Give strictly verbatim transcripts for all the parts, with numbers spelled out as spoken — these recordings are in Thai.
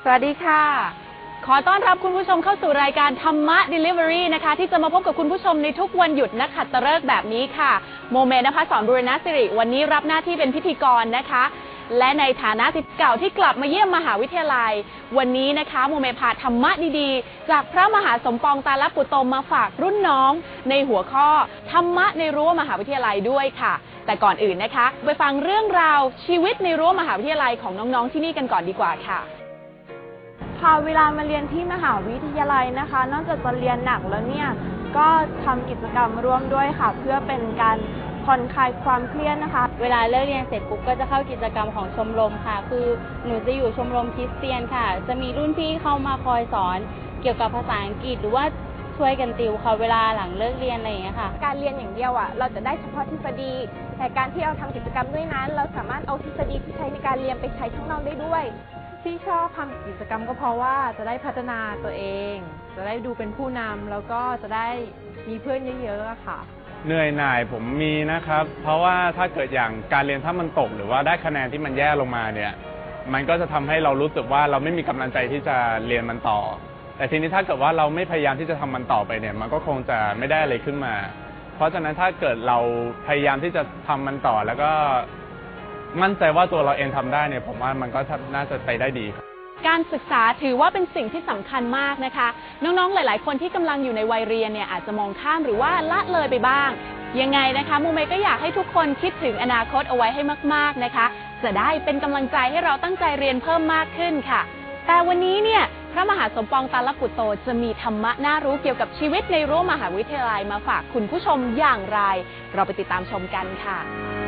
วัสดีค่ะขอต้อนรับคุณผู้ชมเข้าสู่รายการธรรมะ Delivery นะคะที่จะมาพบกับคุณผู้ชมในทุกวันหยุดนักขัตฤกษ์แบบนี้ค่ะโมเมนภสรบุรณสิริวันนี้รับหน้าที่เป็นพิธีกรนะคะและในฐานะศิษย์เก่าที่กลับมาเยี่ยมมหาวิทยาลัยวันนี้นะคะโมเมพาธรรมะดีๆจากพระมหาสมปองตาลปุตโตมาฝากรุ่นน้องในหัวข้อธรรมะในรั้วมหาวิทยาลัยด้วยค่ะแต่ก่อนอื่นนะคะไปฟังเรื่องราวชีวิตในรั้วมหาวิทยาลัยของน้องๆที่นี่กันก่อนดีกว่าค่ะค่ะเวลามาเรียนที่มหาวิทยาลัยนะคะนอกจากจะเรียนหนักแล้วเนี่ยก็ทำกิจกรรมร่วมด้วยค่ะเพื่อเป็นการผ่อนคลายความเครียดนะคะเวลาเลิกเรียนเสร็จปุ๊บก็จะเข้ากิจกรรมของชมรมค่ะคือหนูจะอยู่ชมรมคริสเตียนค่ะจะมีรุ่นพี่เข้ามาคอยสอนเกี่ยวกับภาษาอังกฤษหรือว่าช่วยกันติวค่ะเวลาหลังเลิกเรียนอะไรอย่างเงี้ยค่ะการเรียนอย่างเดียวอ่ะเราจะได้เฉพาะทฤษฎีแต่การที่เราทำกิจกรรมด้วยนั้นเราสามารถเอาทฤษฎีที่ใช้ในการเรียนไปใช้ข้างนอกได้ด้วยที่ชอบทำกิจกรรมก็เพราะว่าจะได้พัฒนาตัวเองจะได้ดูเป็นผู้นำแล้วก็จะได้มีเพื่อนเยอะๆค่ะเหนื่อยหน่ายผมมีนะครับเพราะว่าถ้าเกิดอย่างการเรียนถ้ามันตกหรือว่าได้คะแนนที่มันแย่ลงมาเนี่ยมันก็จะทำให้เรารู้สึกว่าเราไม่มีกำลังใจที่จะเรียนมันต่อแต่ทีนี้ถ้าเกิดว่าเราไม่พยายามที่จะทำมันต่อไปเนี่ยมันก็คงจะไม่ได้อะไรขึ้นมาเพราะฉะนั้นถ้าเกิดเราพยายามที่จะทำมันต่อแล้วก็มั่นใจว่าตัวเราเองทำได้เนี่ยผมว่ามันก็น่าจะไปได้ดีครับการศึกษาถือว่าเป็นสิ่งที่สำคัญมากนะคะน้องๆหลายๆคนที่กำลังอยู่ในวัยเรียนเนี่ยอาจจะมองข้ามหรือว่าละเลยไปบ้างยังไงนะคะมูเมก็อยากให้ทุกคนคิดถึงอนาคตเอาไว้ให้มากๆนะคะจะได้เป็นกำลังใจให้เราตั้งใจเรียนเพิ่มมากขึ้นค่ะแต่วันนี้เนี่ยพระมหาสมปองตาลปุตโตจะมีธรรมะน่ารู้เกี่ยวกับชีวิตในรั้วมหาวิทยาลัยมาฝากคุณผู้ชมอย่างไรเราไปติดตามชมกันค่ะ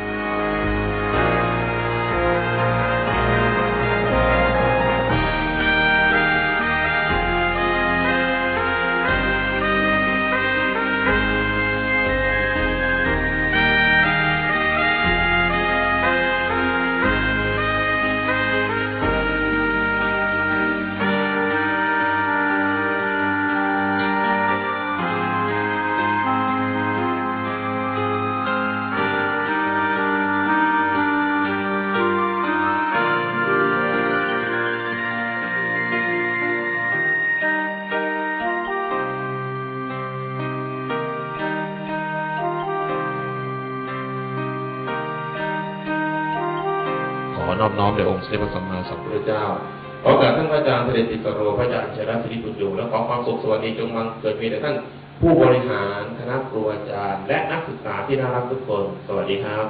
ขอนอบน้อมแด่องค์สมเด็จพระสัมมาสัมพุทธเจ้าขอการท่านพระอาจารย์เสด็จติกโรพระอาจารย์ชราศิริปุจโญและขอความสุขสวัสดีจงบังเกิดมีแด่ท่านผู้บริหารคณะครูอาจารย์และนักศึกษาที่น่ารักทุกคนสวัสดีครับ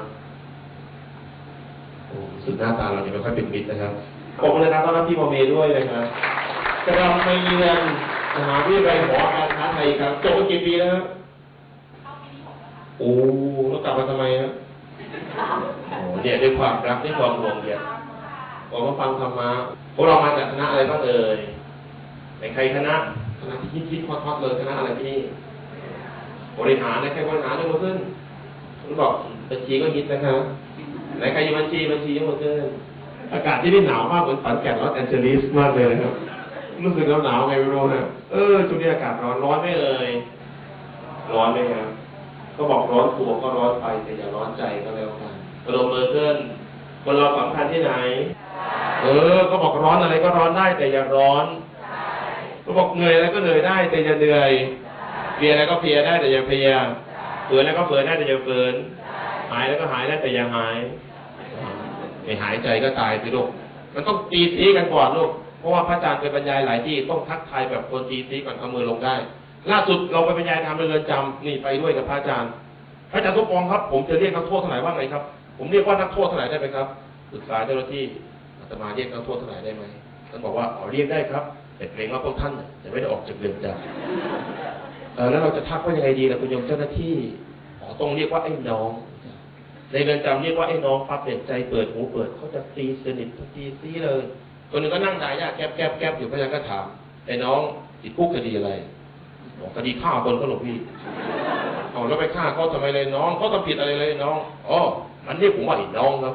โอ้สุดหน้าตาเราจะไม่ค่อยเป็นมิตรนะครับขอบคุณนะครับต้อนรับพี่โมเมด้วยนะครับกำลังไปเรียนมหาวิทยาลัยหอการค้าไทยครับจบมากี่ปีแล้วครับโอ้แล้วกลับมาทำไมครับโอ้เนี่ยด้วยความรักด้วยความห่วงใยออกมาฟังธรรมะพวกเรามาจากคณะอะไรบ้างเอ่ยในใครคณะคณะที่คิดๆฮอตๆเลยคณะอะไรพี่บริหารในใครบริหารยกมือขึ้นคุณบอกบัญชีก็ฮิตนะครับไหนใครอยู่บัญชีบัญชียกมือขึ้นอากาศที่นี่หนาวมากเหมือนฝันแก่นลอสแอนเจลิสมากเลยนะครับรู้สึกหนาวไงไม่รู้นะเออช่วงนี้อากาศร้อนร้อนไม่เอ่ยร้อนไหมครับก็บอกร้อนตัวก็ร้อนไปแต่อย่าร้อนใจก็แล้วกันกระโดดมือขึ้นคนเราสำคัญที่ไหนเออก็บอกร้อนอะไรก็ร้อนได้แต่อย่าร้อนก็บอกเหนื่อยอะไรก็เหนื่อยได้แต่อย่าเหนื่อยเพลียอะไรก็เพลียได้แต่อย่าเพลียฝืนแล้วก็ฝืนได้แต่อย่าฝืนหายแล้วก็หายได้แต่อย่าหายไม่หายใจก็ตายสิลูกมันต้องตีซีกันก่อนลูกเพราะว่าพระอาจารย์เคยบรรยายหลายที่ต้องทักทายแบบคนตีซีก่อนเอามือลงได้ล่าสุดเราไปบรรยายธรรมในเรือนจำนี่ไปด้วยกับพระอาจารย์พระอาจารย์สมปองครับผมจะเรียกนักโทษทั้งหลายว่าไงครับผมเรียกว่านักโทษทั้งหลายได้ไหมครับปรึกษาเจ้าหน้าที่อาตมาเรียกนักโทษทั้งหลายได้ไหมท่านบอกว่าอ๋อเรียกได้ครับแต่เกรงว่าพวกท่านจะไม่ได้ออกจากเรือนจำเออแล้วเราจะทักว่ายังไงดีล่ะคุณโยมเจ้าหน้าที่อ๋อต้องเรียกว่าไอ้น้องในเรือนจำเรียกว่าไอ้น้องปั๊บเปลี่ยนใจเปิดหูเปิดเขาจะตีสนิทตีซีเลยคนหนึ่งก็นั่งด่ายาแก๊บแก๊บแก๊บอยู่พระอาจารย์ก็ถามไอ้น้องติดคุกคดีอะไรบอกคดีฆ่าคนก็หลบพี่เอาแล้วไปฆ่าเขาทำไมเลยน้องเขาทำผิดอะไรเลยน้องอ๋อมันเรียกผมว่าไอ้น้องครับ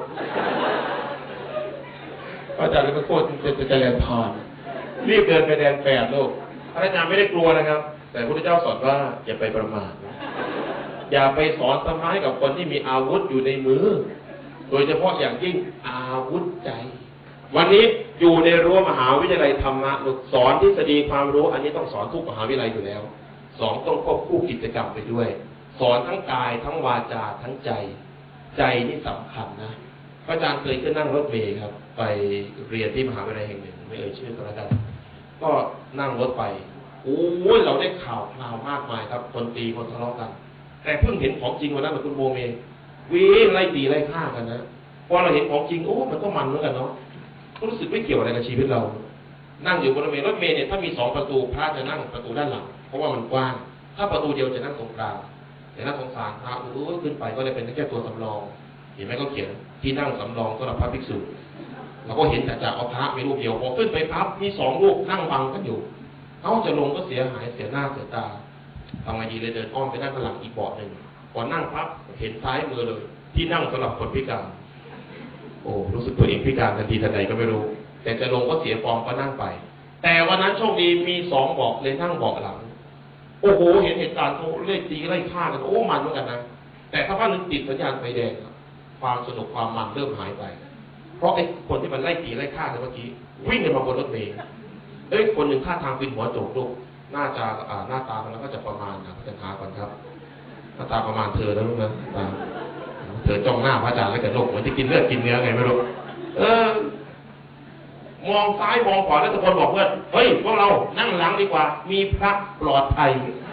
พระอาจารย์เลยก็โคตรจะจะแดนผ่านรีบเดินไปแดนแปดโลกพระอาจารย์ไม่ได้กลัวนะครับแต่พระพุทธเจ้าสอนว่าอย่าไปประมาทอย่าไปสอนธรรมะให้กับคนที่มีอาวุธอยู่ในมือโดยเฉพาะอย่างยิ่งอาวุธใจวันนี้อยู่ในรั้วมหาวิทยาลัยธรรมะสอนทฤษฎีความรู้อันนี้ต้องสอนทุกมหาวิทยาลัยอยู่แล้วสองต้องควบคู่กิจกรรมไปด้วย สอนทั้งกายทั้งวาจาทั้งใจใจนี่สำคัญนะพระอาจารย์เคยขึ้นนั่งรถเมล์ครับไปเรียนที่มหาวิทยาลัยแห่งหนึ่งไม่เอ่ยชื่อก็แล้วกันก็นั่งรถไปโอ้ยเราได้ข่าวคราวมากมายครับคนตีคนทะเลาะกันแต่เพิ่งเห็นของจริงวันนั้นเหมือนคุณโมเมวิ่งไล่ตีไล่ฆ่ากันนะพอเราเห็นของจริงโอ้มันก็มันเหมือนกันเนาะรู้สึกไม่เกี่ยวอะไรกับชีวิตเรานั่งอยู่บนรถเมล์รถเมล์เนี่ยถ้ามีสองประตูพระจะนั่งประตูด้านหลังเพราะว่ามันกว้างถ้าประตูเดียวจะนั่งตรงกลางแต่น่าสงสารพระโอ้ยขึ้นไปก็เลยเป็นแค่ตัวสำรองเห็นไหมเขาเขียนที่นั่งสำรองสำหรับพระภิกษุเราก็เห็นแต่จากเอาพระมีรูปเดียวพอขึ้นไปพับมีสองรูปนั่งบังกันอยู่เขาจะลงก็เสียหายเสียหน้าเสียตาทำไงดีเลยเดินอ้อมไปนั่งข้างหลังอีกเบาะหนึ่งพอนั่งพับเห็นซ้ายมือเลยที่นั่งสำหรับคนพิการโอ้รู้สึกตัวเองพิการทันทีทันใดก็ไม่รู้แต่จะลงก็เสียฟอร์มก็นั่งไปแต่วันนั้นโชคดีมีสองเบาะเลยนั่งเบาะหลังโอ้โหเห็นเหตุการณ์เขาเล่นตีไล่ฆ่ากันโอ้มันเหมือนกันนะแต่ถ้าพักนึงติดสัญญาณไฟแดงความสนุกความมันเริ่มหายไปเพราะไอ้คนที่มันไล่ตีไล่ฆ่าเมื่อกี้วิ่งกันมาบนรถเมล์เอ้ยคนหนึ่งท่าทางเป็นหัวโจกลูกหน้าตาอ่าหน้าตามันแล้วก็จะประมาณนะพระอาจารย์หาก่อนครับหน้าตาประมาณเธอแล้วลูกนะเธอจ้องหน้าพระอาจารย์แล้วกันโลกเหมือนที่กินเลือดกินเนื้อไงไม่รู้เออมองซ้ายมองขวาแล้วตะโกนบอกเพื่อนเฮ้ยพวกเรานั่งหลังดีกว่ามีพระปลอดภัย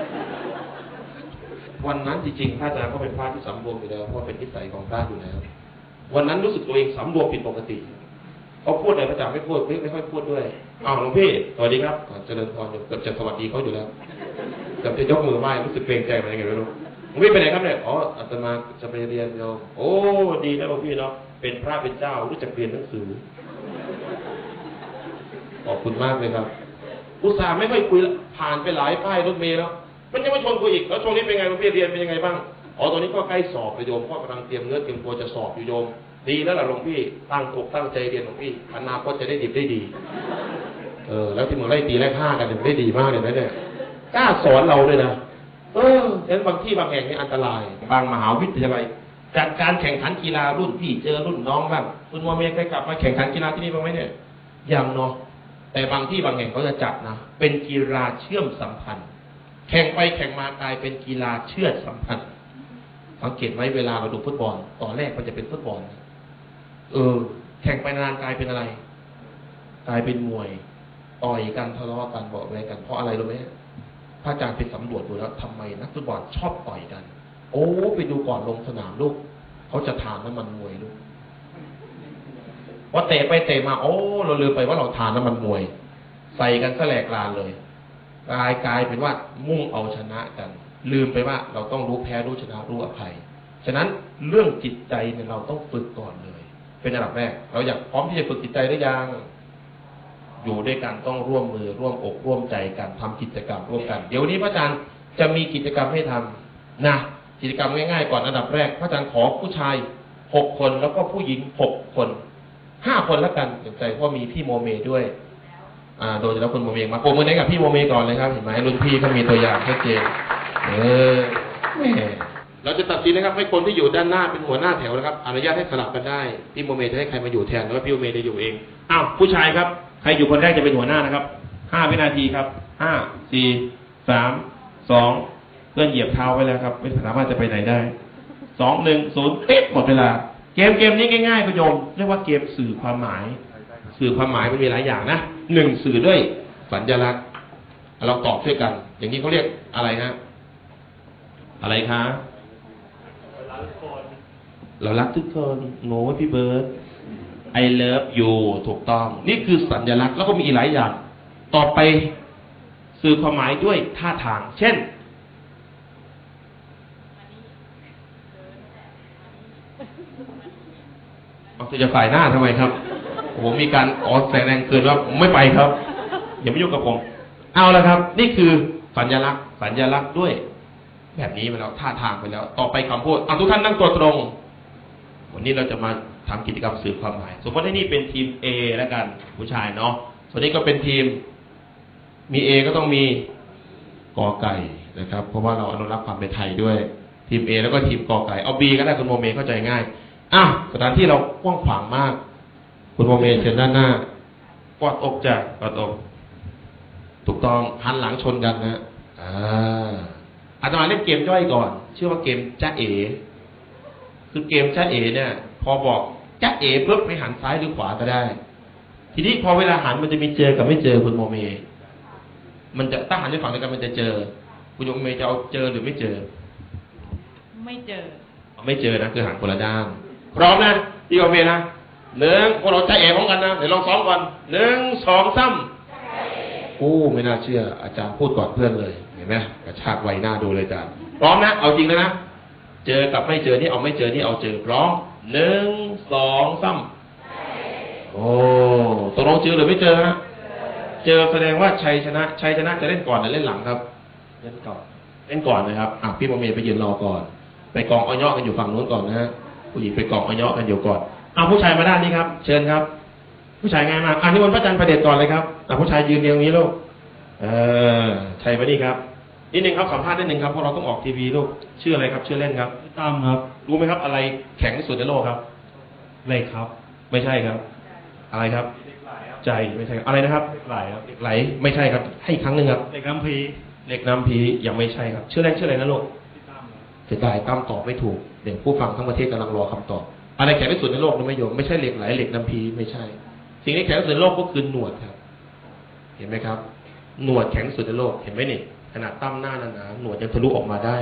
วันนั้นจริงๆพระอาจารย์ก็เป็นพระที่สำรวมอยู่แล้วเพราะเป็นนิสัยของพระอยู่แล้ววันนั้นรู้สึกตัวเองสำรวมผิดปกติเขาพูดอะไรพระอาจารย์ไม่พูดไม่ไม่ค่อยพูดด้วยอ้าวหลวงพี่สวัสดีครับเจริญพรเกือบจะสวัสดีเขาอยู่แล้วเกือบจะยกมือไหว้รู้สึกเกรงใจมันยังไงไม่รู้หลวงพี่ไปไหนครับเนี่ยอ๋ออาตมาจะไปเรียนโยมโอ้ดีนะหลวงพี่เนาะเป็นพระเป็นเจ้ารู้จักเรียนหนังสือขอบคุณมากเลยครับอุตส่าห์ไม่ค่อยคุยผ่านไปหลายป้ายรถเมล์แล้วมันยังไม่ชวนคุยอีกแล้วช่วงนี้เป็นไงหลวงพี่เรียนเป็นยังไงบ้างอ๋อตอนนี้ก็ใกล้สอบไปโยมพ่อกำลังเตรียมเนื้อเตรียมตัวจะสอบอยู่โยมดีแล้วล่ะหลวงพี่ตั้งอกตั้งใจเรียนหลวงพี่อนาคตจะได้ดีได้ดีเออแล้วที่มึงไล่ตีไล่ฆ่ากันเนี่ยได้ดีมากเลยนะเนี่ยกล้าสอนเราด้วยนะเออฉะนั้นบางที่บางแห่งนี่อันตรายบางมหาวิทยาลัยจัดการแข่งขันกีฬารุ่นพี่เจอรุ่นน้องบ้างคุณโมเมเคยกลับมาแข่งขันกีฬาที่นี่บ้างไหมเนี่ยยังเนาะแต่บางที่บางแห่งเขาจะจัดนะเป็นกีฬาเชื่อมสัมพันธ์แข่งไปแข่งมากลายเป็นกีฬาเชื่อมสัมพันธ์สังเกตไหมเวลาเราดูฟุตบอลตอนแรกมันจะเป็นฟุตบอลเออแข่งไปนานกลายเป็นอะไรกลายเป็นมวยต่อยกันทะเลาะกันเบาะแวงกันเพราะอะไรรู้ไหมพระอาจารย์ไปสำรวจดูแล้วทำไมนักฟุตบอลชอบต่อยกันโอ้ไปดูก่อนลงสนามลูกเขาจะทานน้ำมันมวยลูกว่าเตะไปเตะมาโอ้เราลืมไปว่าเราทานน้ำมันมวยใส่กันแสลกลานเลยกลายกลายเป็นว่ามุ่งเอาชนะกันลืมไปว่าเราต้องรู้แพ้รู้ชนะรู้อภัยฉะนั้นเรื่องจิตใจเนี่ยเราต้องฝึกก่อนเลยเป็นอันดับแรกเราอยากพร้อมที่จะฝึกจิตใจหรือยังอยู่ด้วยกันต้องร่วมมือร่วมอกร่วมใจกันทำกิจกรรมร่วมกันเดี๋ยวนี้พระอาจารย์จะมีกิจกรรมให้ทำนะกิจกรรมง่ายๆก่อนอันดับแรกพระอาจารย์ขอผู้ชายหกคนแล้วก็ผู้หญิงหกคนห้าคนแล้วกันเดี๋ยวใจเพราะมีพี่โมเมด้วยอ่าโดยเฉพาะคุณโมเมมาโปรโมทให้กับพี่โมเมก่อนเลยครับเห็นไหมรุ่นพี่เขามีตัวอย่างชัดเจนเออแม่เราจะตัดสินนะครับให้คนที่อยู่ด้านหน้าเป็นหัวหน้าแถวนะครับอนุญาตให้สลับกันได้พี่โมเมจะให้ใครมาอยู่แทนหรือว่าพี่โมเมจะอยู่เองอ้าวผู้ชายครับใครอยู่คนแรกจะเป็นหัวหน้านะครับห้าวินาทีครับห้าสี่สามสองเพื่อนเหยียบเท้าไว้แล้วครับไม่สามารถจะไปไหนได้สองหนึ่งศูนย์ติดหมดเวลาเกมเกมนี้ง่ายๆคุณโยมเรียกว่าเกมสื่อความหมายสื่อความหมายมันมีหลายอย่างนะหนึ่งสื่อด้วยสัญลักษณ์เราตอบช่วยกันอย่างนี้เขาเรียกอะไรฮะอะไรคะเรารักทุกคนโง่พี่เบิร์ด I love you ถูกต้องนี่คือสัญลักษณ์แล้วก็มีอีกหลายอย่างต่อไปสื่อความหมายด้วยท่าทางเช่นเอาจะฝ่ายหน้าทำไมครับโอ้โหมีการอ๋อแสดงเกินว่าไม่ไปครับอย่ามายุ่งกับผมเอาละครับนี่คือสัญลักษณ์สัญลักษณ์ด้วยแบบนี้ไปแล้วท่าทางไปแล้วต่อไปคำพูดเอาทุกท่านนั่งตัวตรงวันนี้เราจะมาทำกิจกรรมสื่อความหมายสมมติว่านี่เป็นทีม A แล้วกันผู้ชายเนาะส่วนนี้ก็เป็นทีมมี A ก็ต้องมีกอไก่นะครับเพราะว่าเราอนุรักษ์ความเป็นไทยด้วยทีม A แล้วก็ทีมกอไก่เอา B ก็ได้คุณโมเมเข้าใจง่ายอ่ะสถานที่เรากว้างขวางมากคุณโมเมเชิญด้านหน้ากอดอกจ้ะกอดอกถูกต้องหันหลังชนกันนะอ่าอาตมาเล่นเกมย่อยก่อนชื่อว่าเกมจ้าเอคือเกมจ้าเอเนี่ยพอบอกจ้าเอปุ๊บไปหันซ้ายหรือขวาก็ได้ ทีนี้พอเวลาหันมันจะมีเจอกับไม่เจอคุณโมเมมันจะถ้าหันไปฝั่งเดียวกันมันจะเจอคุณโมเมจะเอาเจอหรือไม่เจอไม่เจอไม่เจอนะคือหันคนละด้านพร้อมนะพี่โมเมนะหนึ่งพวกเราจ้าเอพร้อมกันนะเดี๋ยวลองซ้อมก่อนหนึ่งสองสามโอ้ไม่น่าเชื่ออาจารย์พูดก่อนเพื่อนเลยเห็นไหมกระชากไวหน้าดูเลยอาจารย์พร้อมนะเอาจริงเลยนะเจอกับไม่เจอนี่เอาไม่เจอนี่เอาเจอพร้อมหนึ่งสองสามโอ้ตกลงเจอหรือไม่เจอฮะเจอแสดงว่าชัยชนะชัยชนะจะเล่นก่อนหรือเล่นหลังครับเล่นก่อนเล่นก่อนนะครับอ่ะพี่โมเมไปยืนรอก่อนไปกองอ้อยกันอยู่ฝั่งนู้นก่อนนะฮะผู้หญิงไปกองอ้อยกันอยู่ก่อนเอาผู้ชายมาด้านนี้ครับเชิญครับผู้ชายง่ายมากอันนี้วันพระจันทร์ประเดชก่อนเลยครับอ่ะผู้ชายยืนเรียงนี้ลูกเออชัยมานี่ครับนิดนึงครับสัมภาษณ์นิดนึงครับเพราะเราต้องออกทีวีลูกชื่ออะไรครับชื่อเล่นครับตั้มครับรู้ไหมครับอะไรแข็งที่สุดในโลกครับเหล็กครับไม่ใช่ครับ อะไรครับ ใจไม่ใช่อะไรนะครับไหลครับเหล็กไหลไม่ใช่ครับ ให้อีกครั้งหนึ่งครับเหล็กน้ำพีเหล็กน้ำพียังไม่ใช่ครับชื่อแรกชื่ออะไรนะลูกเสียดายตั้มตอบไม่ถูกเด็กผู้ฟังทั้งประเทศกำลังรอคำตอบอะไรแข็งที่สุดในโลกรู้ไหมโยมไม่ใช่เหล็กไหลเหล็กน้ำพีไม่ใช่ สิ่งที่แข็งที่สุดในโลกก็คือหนวดครับ เห็นไหมครับ หนวดแข็งที่สุดในโลกเห็นไหมนี่ขนาดตั้มหน้าหนาๆหนวดยังทะลุออกมาได้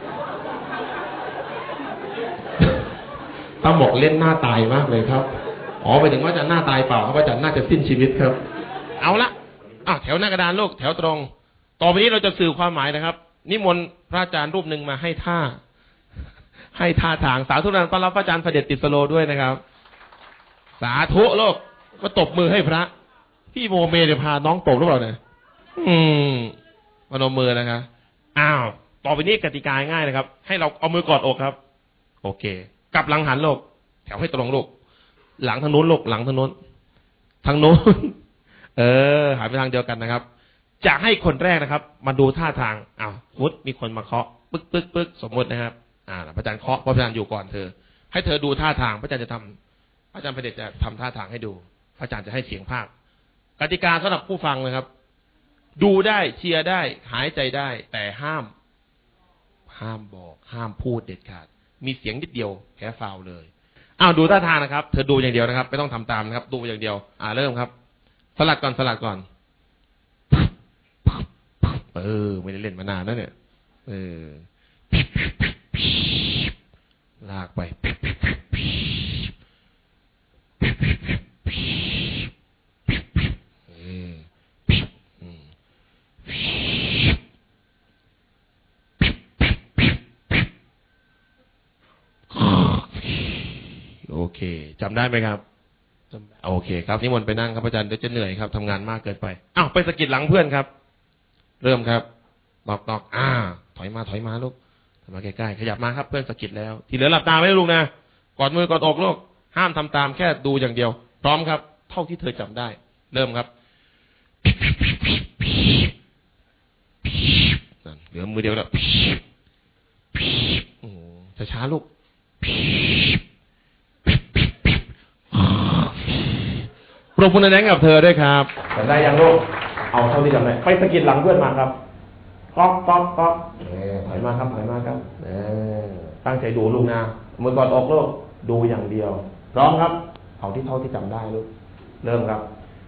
ตั้มบอกเล่นหน้าตายมากเลยครับอ๋อไปถึงว่าจะหน้าตายเปล่าครับอาจารย์น่าจะสิ้นชีวิตครับ เอาละอ่ะแถวหน้ากระดานลูกแถวตรงต่อไปนี้เราจะสื่อความหมายนะครับนิมนต์พระอาจารย์รูปหนึ่งมาให้ท่าให้ท่าทางสาธุนันต้อนรับพระอาจารย์เสด็จติดสโลด้วยนะครับสาธุโลกมาตบมือให้พระพี่โมเมเนี่ยพาน้องตบหรือเปล่าเนี่ยอืมพนมมือนะครับอ้าวต่อไปนี้กติกาง่ายนะครับให้เราเอามือกอดอกครับโอเคกลับหลังหันโลกแถวให้ตรงโลกหลังทางโน้นโลกหลังทางโน้นทางโน้นเออหายไปทางเดียวกันนะครับจะให้คนแรกนะครับมาดูท่าทางอ้าวสมมติมีคนมาเคาะปึ๊กปึ๊กปึ๊กสมมตินะครับอ่าพระอาจารย์เคาะพระอาจารย์อยู่ก่อนเธอให้เธอดูท่าทางพระอาจารย์จะทำพระอาจารย์พระเดชจะทำท่าทางให้ดูพระอาจารย์จะให้เสียงภาคกติกาสำหรับผู้ฟังนะครับดูได้เชียร์ได้หายใจได้แต่ห้ามห้ามบอกห้ามพูดเด็ดขาดมีเสียงนิดเดียวแพ้ฟาวเลยอ้าวดูท่าทางนะครับเธอดูอย่างเดียวนะครับไม่ต้องทำตามนะครับดูอย่างเดียวอ่าเริ่มครับสลัดก่อนสลัดก่อนเออไม่ได้เล่นมานานแล้วเนี่ยเออลากไปโอเคจำได้ไหมครับโอเคครับนิมนต์ไปนั่งครับอาจารย์เดี๋ยวจะเหนื่อยครับทำงานมากเกินไปอ้าวไปสะกิดหลังเพื่อนครับเริ่มครับตอกตอกอ่าถอยมาถอยมาลูกถอยมาใกล้ๆขยับมาครับเพื่อนสะกิดแล้วที่เหลือหลับตาไว้ลูกนะกอดมือกอดอกลูกห้ามทำตามแค่ดูอย่างเดียวพร้อมครับเท่าที่เธอจำได้เริ่มครับนั่นเหลือมือเดียวแล้วโอ้ช้าๆลูกปรบมือแรงกับเธอด้วยครับจำได้ยังลูกเอาเท่าที่จำได้ไปสะกิดหลังเพื่อนมาครับก๊อกก๊อกก๊อกถอยมาครับถอยมาครับตั้งใจดูลูกนะมือกอดอกลูกดูอย่างเดียวพร้อมครับเอาที่เท่าที่จำได้ลูกเริ่มครับ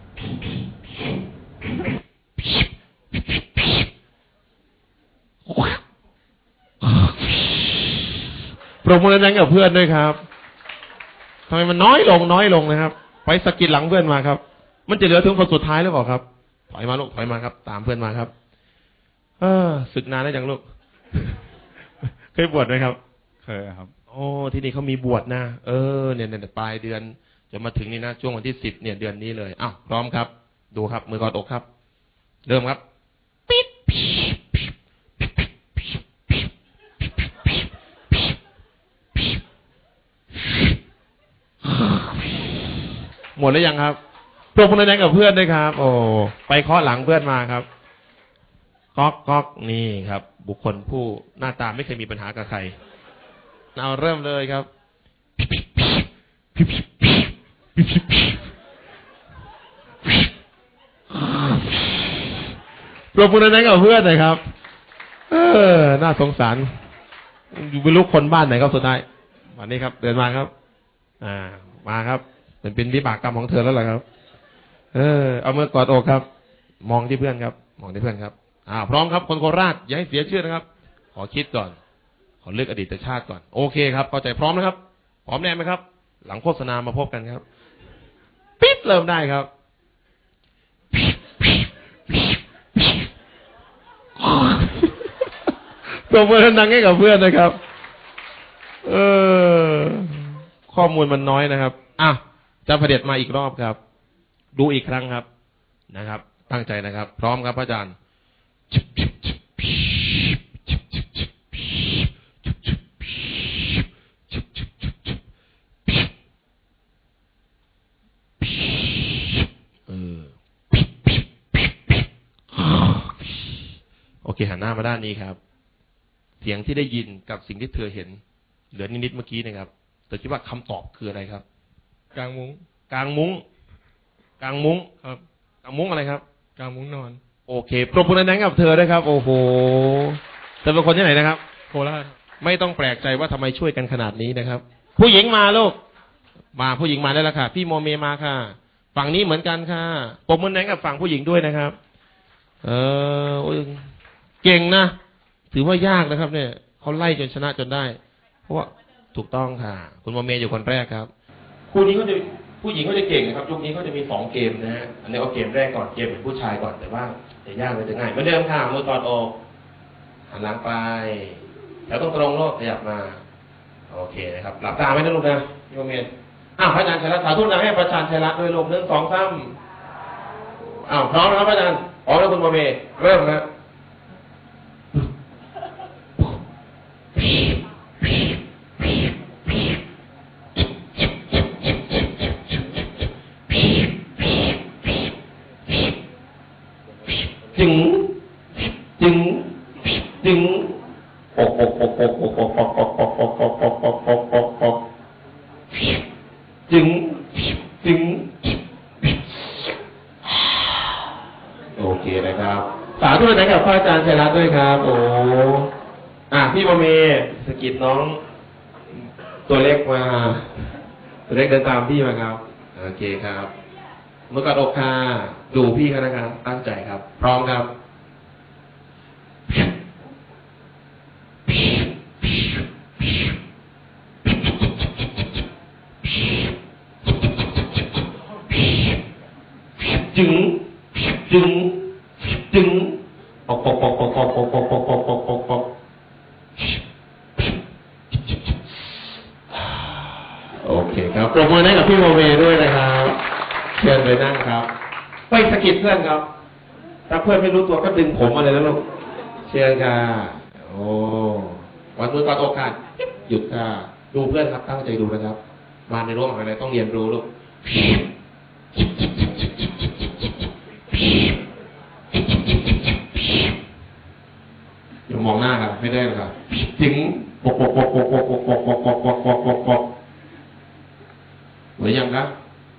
ปรบมือแรงกับเพื่อนด้วยครับทำไมมันน้อยลงน้อยลงนะครับไปสะกิดหลังเพื่อนมาครับมันจะเหลือถึงคนสุดท้ายหรือเปล่าครับถอยมาลูกถอยมาครับตามเพื่อนมาครับเออศึกนานแล้วยังลูก เคยบวชไหมครับเคยครับโอ้ที่นี่เขามีบวชนะเออเนี่ยเนี่ยปลายเดือนจะมาถึงนี่นะช่วงวันที่สิบเนี่ยเดือนนี้เลยอ้าวพร้อมครับดูครับมือกอดอกครับเริ่มครับปิดหมดแล้วยังครับปรบมือแรงกับเพื่อนด้วยครับโอ้ไปเคาะหลังเพื่อนมาครับก๊อกก๊อกนี่ครับบุคคลผู้หน้าตาไม่เคยมีปัญหากับใครเอาเริ่มเลยครับปรบมือดังๆกับเพื่อนหน่อยครับ เออ น่าสงสารอยู่ไม่รู้คนบ้านไหนครับสุดท้ายวันนี้ครับ เดินมาครับ อ่า มาครับเป็นเป็นวิบากกรรมของเธอแล้วเหรอครับ เออ เอามือกอดอกครับ มองที่เพื่อนครับ มองที่เพื่อนครับ อ่า พร้อมครับ คนโคราชอย่าให้เสียชื่อนะครับ ขอคิดก่อน ขอเลือกอดีตชาติก่อน โอเคครับ เข้าใจพร้อมนะครับ พร้อมแน่ไหมครับ หลังโฆษณามาพบกันครับ ปิดเริ่มได้ครับ ตบมือดังๆให้กับเพื่อนนะครับ เออ ข้อมูลมันน้อยนะครับ อ่ะ จะเผด็จมาอีกรอบครับ ดูอีกครั้งครับ นะครับ ตั้งใจนะครับ พร้อมครับอาจารย์เออโอเคหันหน้ามาด้านนี้ครับ เสียงที่ได้ยินกับสิ่งที่เธอเห็นเหลือนิดๆเมื่อกี้นะครับเธอคิดว่าคำตอบคืออะไรครับกลางมุ้งกลางมุ้ง กลางมุ้งครับ กลางมุ้งอะไรครับกลางมุ้งนอนโอเคปรบมือดังๆกับเธอด้วยครับ โอ้โหเธอเป็นคนที่ไหนนะครับโคราชไม่ต้องแปลกใจว่าทำไมช่วยกันขนาดนี้นะครับ ผู้หญิงมาลูก มาผู้หญิงมาได้แล้วค่ะ พี่โมเมมาค่ะ ฝั่งนี้เหมือนกันค่ะปรบมือดังกับฝั่งผู้หญิงด้วยนะครับ เออโอ้ยเก่งนะ ถือว่ายากนะครับ เนี่ยเขาไล่จนชนะจนได้ เพราะว่าถูกต้องค่ะ คุณโมเมอยู่คนแรกครับ คู่นี้ก็จะผู้หญิงก็จะเก่งนะครับยุคนี้ก็จะมีสองเกมนะฮะ อันนี้เอาเกมแรกก่อน เกมเป็นผู้ชายก่อน แต่ว่าจะยากหรือจะง่ายเหมือนเดิมค่ะมือกอดอกหันหลังไปแล้วต้องตรงโลกขยับมา โอเคนะครับ หลับตาไว้นะลูกนะพี่โมเมนอ้าวพระอาจารย์ชัยรัตน์สาธุนะให้พระอาจารย์ชัยรัตน์ด้วยลูกหนึ่งสองสามอ้าวพร้อมนะครับพระอาจารย์พร้อมแล้วคุณโมเมเริ่มนะจึงจึงจึงปกปกปกปกปกปกปกปกปกปกปกปกปกปกปกปกจึงจึงโอเคนะครับสาธุนะครับพระอาจารย์ชัยรัตน์ด้วยครับโอ้อ่ะพี่โมเมสกิดน้องตัวเล็กมาตัวเล็กเดินตามพี่มาครับโอเคครับเมื่อกอดอกค่ะดูพี่เขานะครับตั้งใจครับพร้อมครับจึงจึงจึงปกปกปกปกปกปกปกปกปกปกปกปกโอเคครับปรบมือให้กับพี่โมเมด้วยนะครับเชิญไปนั่งครับไปสะกิดเพื่อนครับถ้าเพื่อนไม่รู้ตัวก็ดึงผมมาเลยนะลูกเชิญค่ะโอ้วันมือกอดอกค่ะหยุดค่ะดูเพื่อนครับตั้งใจดูนะครับมาในร่วมอะไรต้องเรียนรู้ลูกอย่ามองหน้าครับไม่ได้หรอกครับถึงปกปกปกปกปกปกปกปกปกปกปกปกปกหรือยังครับ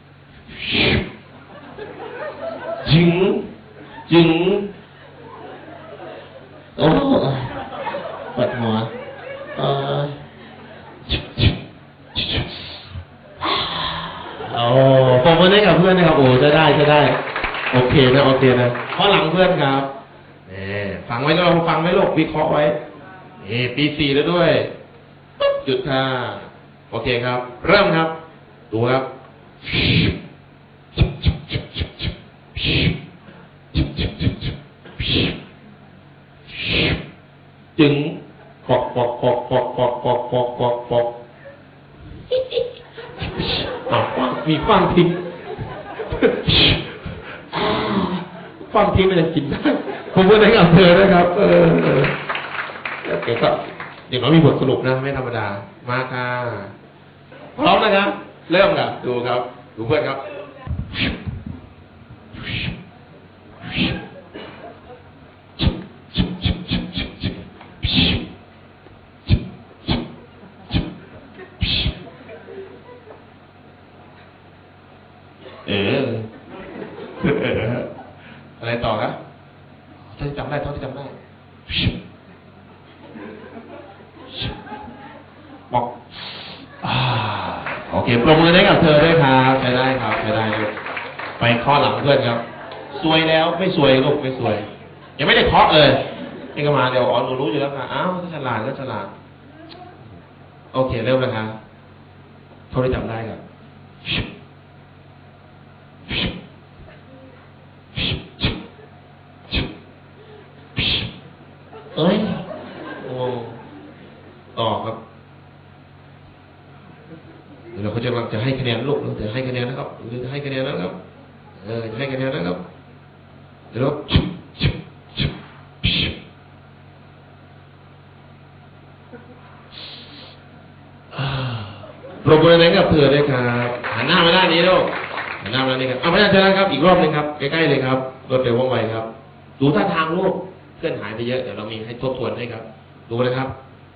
จึงจึงโอ้ปวดหัวเออโอ้ผมมาเล่นกับเพื่อนนะครับโอ้จะได้จะได้โอเคนะโอเคนะข้อหลังเพื่อนครับเนี่ยฟังไว้เราฟังไว้ลูกวิเคราะห์ไว้นี่ปีสี่แล้วด้วยหยุดค่ะโอเคครับเริ่มครับดูครับจึงปอกปอกปอกปอกปอกปอกปอกปอกปอกมีฟังทิ้งฟังทิ้งมันจะกินได้ผมพูดให้กับเธอนะครับเออเดี๋ยวก็เดี๋ยวเรามีบทสรุปนะไม่ธรรมดามาค่ะพร้อมนะครับเริ่มครับดูครับดูเพื่อนครับเอออะไรต่อครับเท่าที่จำได้เท่าที่จำได้บอกอ่าโอเคปรบมือให้กับเธอด้วยครับใช้ได้ครับใช้ได้เลยไปข้อหลังเพื่อนครับซวยแล้วไม่ซวยลูกไม่ซวยยังไม่ได้เคาะเลยนี่ก็มาเดี๋ยวอ๋อหนูรู้อยู่แล้วค่ะอ้าวฉลาดก็ฉลาดโอเคเริ่มแล้วครับเท่าที่จำได้ครับเอ้ยโอ้ต่อครับเดี๋ยวเราก็จะกำลังจะให้คะแนนลูกเราจะให้คะแนนนะครับเราจะให้คะแนนนะครับเออจะให้คะแนนนะครับเดี๋ยวเราปรบมือให้กับเธอด้วยครับหันหน้ามาด้านนี้ลูกหันหน้ามาด้านนี้ครับเอาไม่ได้เจอแล้วครับอีกรอบนึงครับใกล้ๆเลยครับรวดเร็วว่องไวครับดูท่าทางลูกเพื่อนหายไปเยอะเดี๋ยวเรามีให้ทบทวนให้ครับดูนะครับ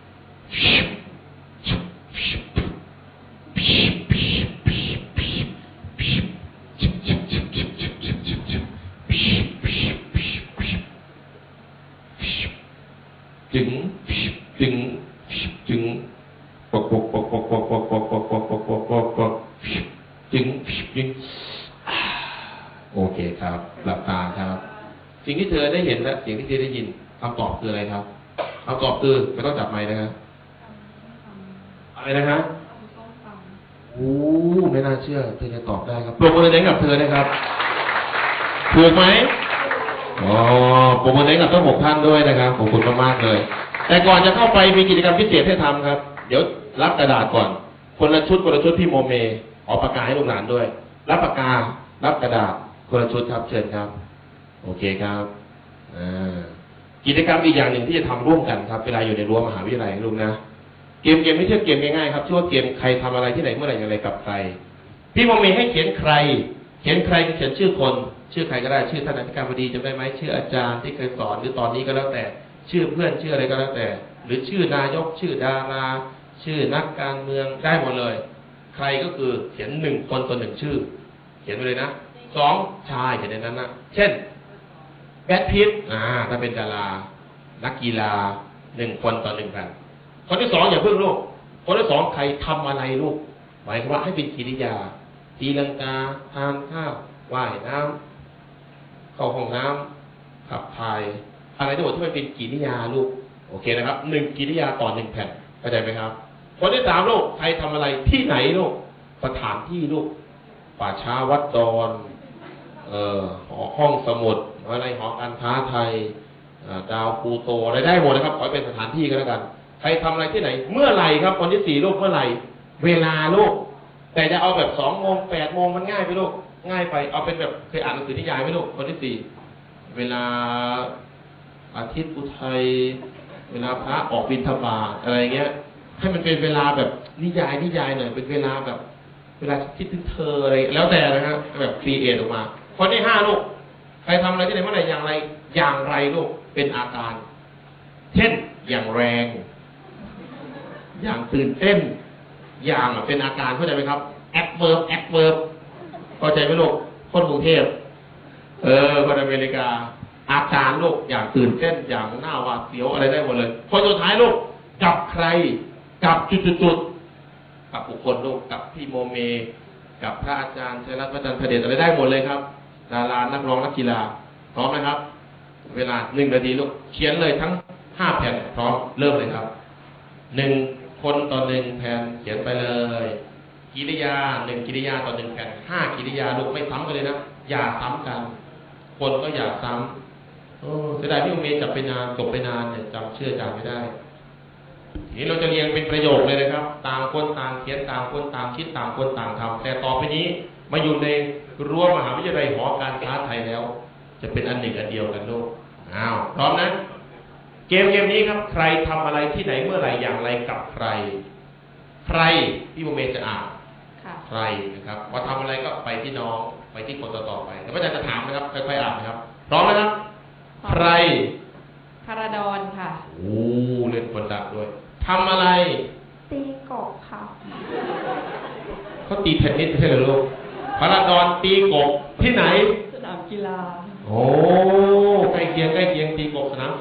จึงจึงจึงปกปกปกปกปกปกปกปกปกปกปกปกปกจึงจึงโอเคครับหลับตาครับสิ่งที่เธอได้เห็นและสิ่งที่เธอได้ยินคำตอบคืออะไรครับคำตอบคือไม่ต้องจับไมค์นะครับอะไรนะครับโอ้ไม่น่าเชื่อเธอจะตอบได้ครับปรบมือให้กับเธอนะครับถูกไหมอ๋อปรบมือให้กับทั้งหกท่านด้วยนะครับขอบคุณมากๆเลยแต่ก่อนจะเข้าไปมีกิจกรรมพิเศษให้ทำครับเดี๋ยวรับกระดาษก่อนคนละชุดคนละชุดพี่โมเมขอปากกาให้ลูกหลานด้วยรับปากการับกระดาษคนละชุดครับเชิญครับโอเคครับกิจกรรมอีกอย่างหนึ่งที่จะทำร่วมกันครับเวลาอยู่ในรั้วมหาวิทยาลัยลูกนะเกมเกมไม่ใช่เกมง่ายๆครับชื่อว่าเกมใครทำอะไรที่ไหนเมื่อไหร่อย่างไรกับใครพี่โมเมให้เขียนใครเขียนใครเขียนชื่อคนชื่อใครก็ได้ชื่อท่านอธิการบดีจำได้ไหมชื่ออาจารย์ที่เคยสอนหรือตอนนี้ก็แล้วแต่ชื่อเพื่อนชื่ออะไรก็แล้วแต่หรือชื่อนายกชื่อดาราชื่อนักการเมืองได้หมดเลยใครก็คือเขียนหนึ่งคนต่อหนึ่งชื่อเขียนไปเลยนะสองชายเขียนในนั้นนะเช่นแบทพิทอ่าถ้าเป็นดารานักกีฬาหนึ่งคนต่อหนึ่งกันคนที่สองอย่าเพิ่งลูกคนที่สองใครทำอะไรลูกหมายความว่าให้เป็นกิริยาตีลังกาทานข้าวว่ายน้ำเข้าห้องน้ำขับถ่ายอะไรทั้งหมดที่มันเป็นกิริยาลูกโอเคนะครับหนึ่งกิริยาต่อหนึ่งแผ่นเข้าใจไหมครับคนที่สามลูกใครทำอะไรที่ไหนลูกสถานที่ลูกป่าช้าวัดดอนเอ่อห้องสมุดอะไรหอการค้าไทยดาวปูโตอะไรได้หมดนะครับขอให้เป็นสถานที่ก็แล้วกันใครทำอะไรที่ไหนเมื่อไหร่ครับคนที่สี่ลูกเมื่อไหร่เวลาลูกแต่จะเอาแบบสองโมงแปดโมงมันง่ายไปลูกง่ายไปเอาเป็นแบบเคยอ่านหนังสือนิยายไหมลูกคนที่สี่เวลาอาทิตย์อุทัยเวลาพระออกบิณฑบาตอะไรเงี้ยให้มันเป็นเวลาแบบนิยายนิยายหน่อยเป็นเวลาแบบเวลาคิดถึงเธออะไรแล้วแต่นะฮะแบบครีเอทออกมาคนที่ห้าลูกใครทำอะไรที่ไหนเมื่อไหร่อย่างไรอย่างไรลูกเป็นอาการเช่นอย่างแรงอย่างตื่นเต้นอย่างเป็นอาการเข้าใจไหมครับแอดเวิร์บแอดเวิร์บเข้าใจไหมลูกคนกรุงเทพเออคนอเมริกาอาการลูกอย่างตื่นเต้นอย่างหน้าหวาดเสียวอะไรได้หมดเลยคนสุดท้ายลูกกับใครกับจุดๆๆกับบุคคลลูกกับพี่โมเมกับพระอาจารย์ชัยรัตน์พระจันทร์เผด็จอะไรได้หมดเลยครับดารานักร้องนักกีฬาพร้อมไหมครับเวลาหนึ่งนาทีลูกเขียนเลยทั้งห้าแผ่นพร้อมเริ่มเลยครับหนึ่งคนต่อหนึ่งแผ่นเขียนไปเลยกิริยาหนึ่งกิริยาต่อหนึ่งแผ่นห้ากิริยาลูกไม่ซ้ำกันเลยนะอย่าซ้ำกันคนก็อย่าซ้ำโอ้เสียดายพี่โมเมจับไปนานจบไปนานเนี่ยจำเชื่อจำไม่ได้ทีนี้เราจะเรียงเป็นประโยคเลยนะครับต่างคนต่างเขียนต่างคนต่างคิดต่างคนต่างทำแต่ต่อไปนี้มาอยู่ในรั้วมหาวิทยาลัยหอการค้าไทยแล้วจะเป็นอันหนึ่งอันเดียวกันลูกอ้าวพร้อมนะเกมเกมนี้ครับใครทำอะไรที่ไหนเมื่อไหร่อย่างไรกับใครใครพี่โมเมจะอ่านใครนะครับพอทำอะไรก็ไปที่น้องไปที่คนต่อๆไปแต่ว่าอาจารย์จะถามนะครับค่อยๆอ่านนะครับพร้อมนะครับใครพาราดอนค่ะโอ้เล่นคนดังด้วยทำอะไรตีกบค่ะเขาตีเทนนิสใช่ไหมลูกพาราดอนตีกบที่ไหนสนามกีฬาโอ้ใกล้เคียงใกล้เคียง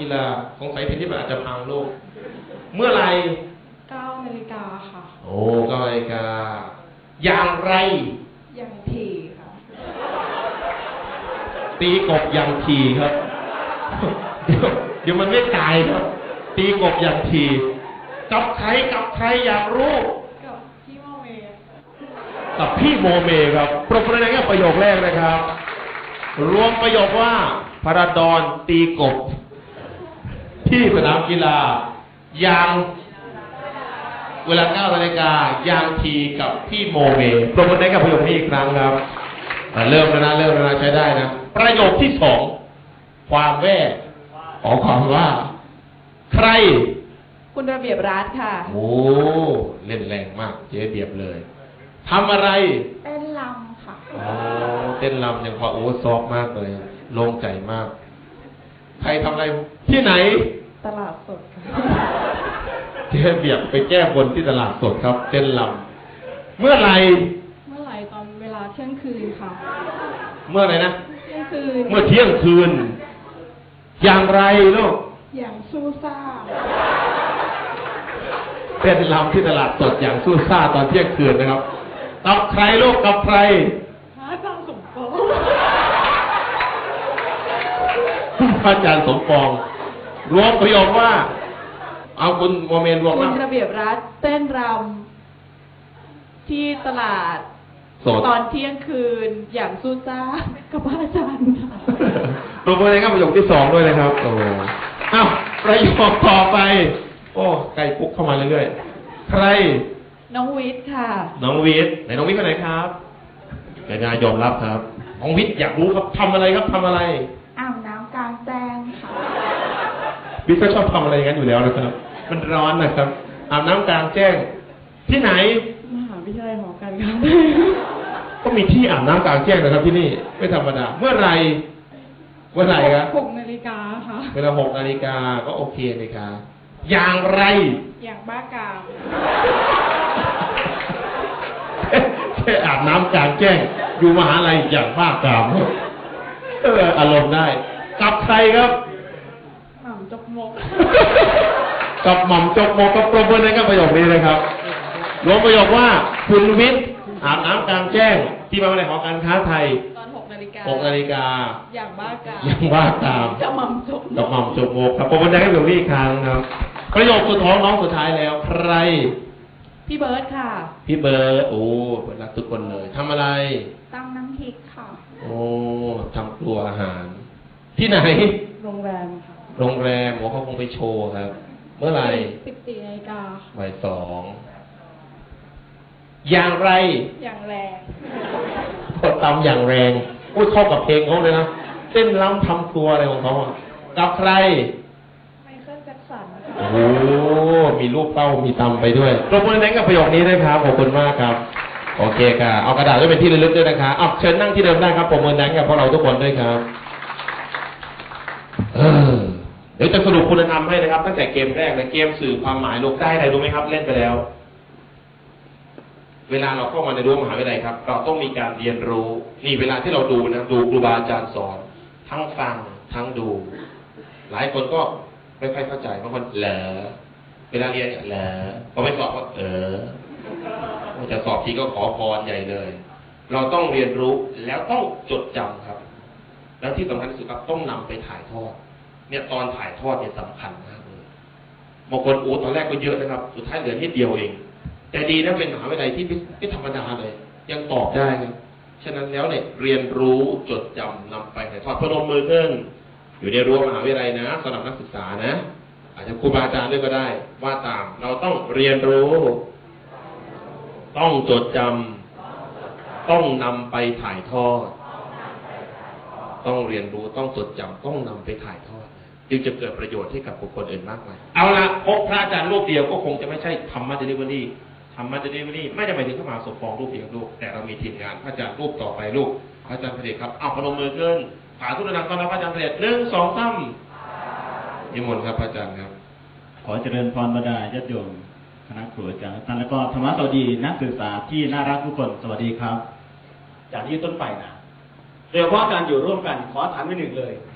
ฬาสงสัยทีนี้มันอาจจะพังโลกเมื่อไหร่เก้านาฬิกาค่ะโอ้เก้านาฬิกาอย่างไรอย่างถี่ค่ะตีกบอย่างทีครับ เดี๋ยวเดี๋ยวมันไม่ตายครับ ตีกบอย่างทีกับใครกับใครอยากรู้กับพี่โมเมกับพี่โมเมครับปรบมือในแค่ประโยคแรกนะครับ รวมประโยคว่าพระดอนตีกบ ที่สนามกีฬาอย่างเวลาเก้านาฬิกาอย่างทีกับพี่โมเมปรบมือในแค่ประโยคนี้อีกครั้งครับอ่ะเริ่มแล้วนะเริ่มแล้วนะใช้ได้นะประโยคที่สองความแว่ขอความว่า ใครคุณระเบียบรัฐค่ะโอ้เล่นแรงมากเจ๊เบียบเลยทำอะไรเต้นลำค่ะอ๋อเต้นรำยังพอโอ้ซอฟมากเลยโล่งใจมาก ใครทำอะไรที่ไหนตลาดสดค่ะเจ๊เบียบไปแก้บนที่ตลาดสดครับ เต้นรำเมื่อไหร่เมื่อไหร่ตอนเวลาเที่ยงคืนค่ะเมื่อไหร่นะเที่ยงคืนเมื่อเที่ยงคืน อย่างไรลูกอย่างสู้ซ่าเต้นรำที่ตลาดสดอย่างสู้ซ่าตอนเที่ยงคืนนะครับกับใครลูกกับใครพระอาจารย์สมปองพระอาจารย์สมปองรวมประโยคว่า เอาคุณโมเมนต์รวมคุว่าณระเบียบรัฐเต้นรำที่ตลาดสดตอนเที่ยงคืนอย่างสู้ซ่ากับพระอาจารย์ค่ะรวมเลยครับประโยคที่สองด้วยนะครับโอ้อ้าวประโยคต่อไป โอ้ไก่ปุ๊กเข้ามาเรื่อยๆใครน้องวิทย์ค่ะน้องวิทย์ไหนน้องวิทย์คนไหนครับเดี๋ยวยอมรับครับน้องวิทย์อยากรู้ครับทำอะไรครับทำอะไรอาบน้ำกลางแจ้งค่ะวิทย์ก็ชอบทำอะไรอย่างนั้นอยู่แล้วนะครับ มันร้อนนะครับอาบน้ำกลางแจ้ง ที่ไหนมหาวิทยาลัยหอการค้าก็มีที่อาบน้ำกลางแจ้งนะครับที่นี่ไม่ธรรมดาเมื่อไหรเมื่อไหร่ครับหกนาฬิกาค่ะเวลาหกนาฬิกาก็โอเคเลยครับอย่างไรอย่างบ้ากามแค่อาบน้ำกลางแจ้ง อยู่มหาลัยอย่างบ้ากามเอออารมณ์ได้ กับใครครับหม่ำจกมกกับหม่อมจกโมกกับโปรเบอร์นะครับประโยคนี้เลยครับรวมประโยคว่าคุณวิทย์อาบน้ำกลางแจ้ง ที่มหาวิทยาลัยหอการค้าไทยตอนหกนาฬิกาหกนาฬิกาอย่างบ้ากามอย่างบ้ากามจะหม่ำจกมกับกหม่อมจกโมกครับโปรเบอร์นะครับประโยคนี้อีกครั้งครับ ประโยคสุดท้องน้องสุดท้ายแล้ว ใครพี่เบิร์ดค่ะพี่เบิร์ดโอ้รักทุกคนเลยทำอะไรตั้งน้ำพริกค่ะโอ้ทำครัวอาหาร ที่ไหนโรงแรมค่ะโรงแรมโอ้เขาคงไปโชว์ครับ เมื่อไหร่สิบสี่นาฬิกาบ่ายสองอย่างไรอย่างแรงกดตำอย่างแรงอุ้ยเข้ากับเพลงเขาเลยนะเต้นล้ำทำครัวอะไรของเขาอะกับใครไมเคิลแจ็คสันโอ้โหมีรูปเต้ามีตำไปด้วยปรบมือแรงกับประโยคนี้ด้วยครับขอบคุณมากครับโอเคค่ะเอากระดาษไว้เป็นที่ระลึกด้วยนะครับเอาเชิญนั่งที่เดิมได้ครับปรบมือแรงกับพวกเราทุกคนด้วยครับเออเดี๋ยวจะสรุปคุณธรรมให้นะครับตั้งแต่เกมแรกเลยเกมสื่อความหมายลูกได้อะไรรู้ไหมครับเล่นไปแล้ว เวลาเราเข้ามาในรั้วมหาวิทยาลัยครับ เราต้องมีการเรียนรู้นี่เวลาที่เราดูนะดูครูบาอาจารย์สอน ทั้งฟังทั้งดู หลายคนก็ไม่ค่อยเข้าใจบางคนเหรอเวลาเรียนเนี่ยเหรอพอไปสอบก็เออจะสอบทีก็ขอพรใหญ่เลย เราต้องเรียนรู้แล้วต้องจดจำครับ แล้วที่สำคัญที่สุดครับต้องนำไปถ่ายทอด เนี่ยตอนถ่ายทอดเนี่ยสำคัญมากเลยบางคนโอ้ตอนแรกก็เยอะนะครับ สุดท้ายเหลือนิดเดียวเองแต่ดีนะเป็นมหาวิทยาลัยที่ไม่ธรรมดาเลย ยังตอบได้ครับฉะนั้นแล้วเนี่ยเรียนรู้จดจำนำไปถ่ายทอดพนมมือขึ้นอยู่ในรั้วมหาวิทยาลัยนะสำหรับนักศึกษานะ อาจจะครูบาอาจารย์ด้วยก็ได้ว่าตามเราต้องเรียนรู้ ต้องจดจำต้องนำไปถ่ายทอด ต้องเรียนรู้ต้องจดจำต้องนำไปถ่ายทอดจึงจะเกิดประโยชน์ให้กับบุคคลอื่นมากมายเอาละพบพระอาจารย์รูปเดียวก็คงจะไม่ใช่ธรรมะเดลิเวอรี่ธรรมะเดลิเวอรี่ไม่ได้หมายถึงเข้ามาสมปองรูปเดียวลูกแต่เรามีทีมงานพระอาจารย์รูปต่อไปลูกพระอาจารย์เผด็จครับเอาพนมมือขึ้นสาธุดังๆต้อนรับพระอาจารย์เผด็จหนึ่งสองสามนิมนต์ครับพระอาจารย์ครับขอเจริญพรบรรดาญาติโยมคณะครูอาจารย์ทุกท่านแล้วก็ธรรมะสวัสดีนักศึกษาที่น่ารักทุกคนสวัสดีครับจากนี้ต้นไปนะโดยเฉพาะการอยู่ร่วมกันขอถามไว้หนึ่งเลย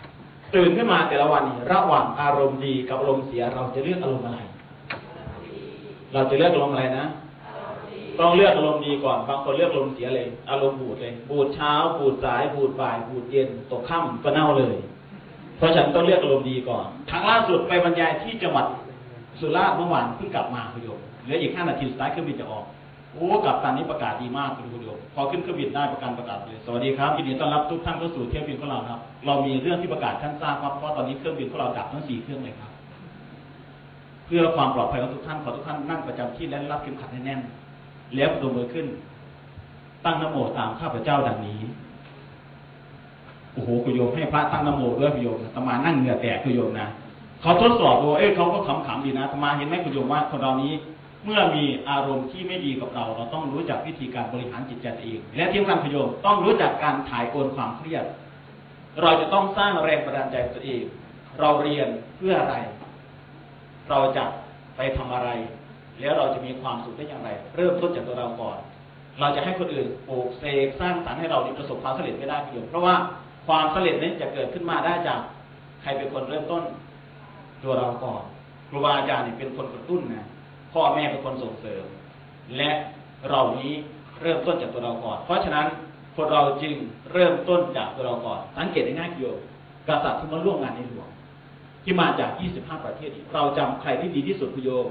ตื่นขึ้นมาแต่ละวันนี่ระหว่างอารมณ์ดีกับอารมณ์เสียเราจะเลือกอารมณ์อะไรเราจะเลือกอารมณ์อะไรนะต้องเลือกอารมณ์ดีก่อนบางคนเลือกอารมณ์เสียเลยอารมณ์บูดเลยบูดเช้าบูดสายบูดบ่ายบูดเย็นตกค่ำก็เน่าเลยเพราะฉะนั้นต้องเลือกอารมณ์ดีก่อนครั้งล่าสุดไปบรรยายที่จังหวัดสุราษฎร์เมื่อวานเพิ่งกลับมาคุณโยมเหลืออีกห้านาทีสุดท้ายเครื่องบินจะออกโอ้กับตันนี้ประกาศดีมากคุณโยมพอขึ้นเครื่องบินได้ประกันประกาศเลยสวัสดีครับยินดีต้อนรับทุกท่านเข้าสู่เที่ยวบินของเราครับเรามีเรื่องที่ประกาศท่านทราบครับเพราะตอนนี้เครื่องบินของเราดับทั้งสี่เครื่องเลยครับเพื่อความปลอดภัยของทุกท่านขอทุกท่านนั่งประจำที่และรับเข็มขัดแน่นๆแล้วพนมมือขึ้นตั้งนะโมตามข้าพเจ้าดังนี้โอ้โหคุณโยมให้พระตั้งนะโมด้วยคุณโยมอาตมานั่งเหงื่อแตกคุณโยมนะเขาทดสอบดูเอ้ยเขาก็ขำๆดีนะอาตมาเห็นไหมคุณโยมว่าคนเรานี้เมื่อมีอารมณ์ที่ไม่ดีกับเราเราต้องรู้จักวิธีการบริหารจิตใจตัวเองและที่สำคัญคุณโยมต้องรู้จักการถ่ายโอนความเครียดเราจะต้องสร้างแรงบันดาลใจตัวเองเราเรียนเพื่ออะไรเราจะไปทำอะไรแล้วเราจะมีความสุขได้อย่างไรเริ่มต้นจากตัวเราก่อนเราจะให้คนอื่นปลูกเสกสร้างสรรค์ให้เราประสบความสำเร็จไม่ได้คุณโยมเพราะว่าความสำเร็จนั้นจะเกิดขึ้นมาได้จากใครเป็นคนเริ่มต้นตัวเราก่อนครูบาอาจารย์เป็นคนกระตุ้นนะพ่อแม่เป็นคนส่งเสริมและเรานี้เริ่มต้นจากตัวเราก่อนเพราะฉะนั้นคนเราจึงเริ่มต้นจากตัวเราก่อนสังเกตได้ง่ายโยมกษัตริย์ที่มาร่วมงานในหลวงที่มาจากยี่สิบห้าประเทศเราจำใครที่ดีที่สุดคุณโยม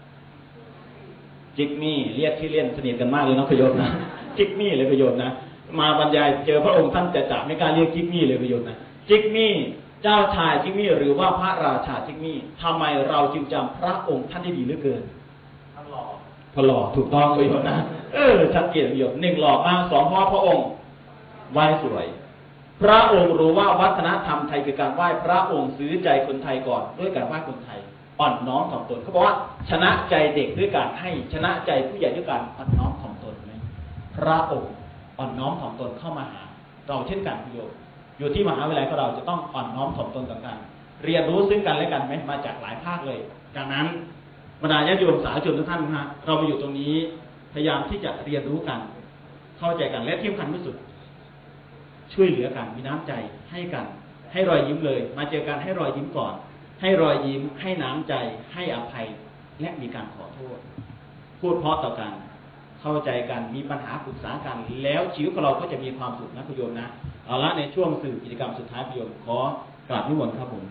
จิกมี่เรียกที่เล่นสนิทกันมากเลยนะคุณโยมนะจิกมี่เลยคุณโยมนะมาบรรยายเจอพระองค์ท่านจะจับไม่กล้าเรียกจิกมี่เลยคุณโยมนะจิกมี่เจ้าชายจิกมี่หรือว่าพระราชาจิกมี่ทำไมเราจึงจำพระองค์ท่านได้ดีเหลือเกินพระหล่อพระหล่อถูกต้องคุณโยมนะเออชัดเจนคุณโยมหนึ่งหล่อมากสองเพราะพระองค์ไหว้สวยพระองค์รู้ว่าวัฒนธรรมไทยคือการไหว้พระองค์ซื้อใจคนไทยก่อนด้วยการไหว้คนไทยอ่อนน้อมถ่อมตนเขาบอกว่าชนะใจเด็กด้วยการให้ชนะใจผู้ใหญ่ด้วยการอ่อนน้อมถ่อมตนไหมพระองค์อ่อนน้อมถ่อมตนเข้ามาหาเราเช่นกันคุณโยมอยู่ที่มหาวิทยาลัยของเราจะต้องอ่อนน้อมถ่อมตนต่อกันเรียนรู้ซึ่งกันและกันไหมมาจากหลายภาคเลยดังนั้นบรรดาญาติโยมสาธุชนทุกท่านนะฮะเรามาอยู่ตรงนี้พยายามที่จะเรียนรู้กันเข้าใจกันและที่สำคัญที่สุดช่วยเหลือกันมีน้ำใจให้กันให้รอยยิ้มเลยมาเจอกันให้รอยยิ้มก่อนให้รอยยิ้มให้น้ำใจให้อภัยและมีการขอโทษพูดเพราะต่อกันเข้าใจกันมีปัญหาปรึกษากันแล้วชีวิตของเราก็จะมีความสุขนะคุณโยมนะเอาละในช่วงสื่อกิจกรรมสุดท้ายคุณโยมขอกราบนิมนต์ครับผม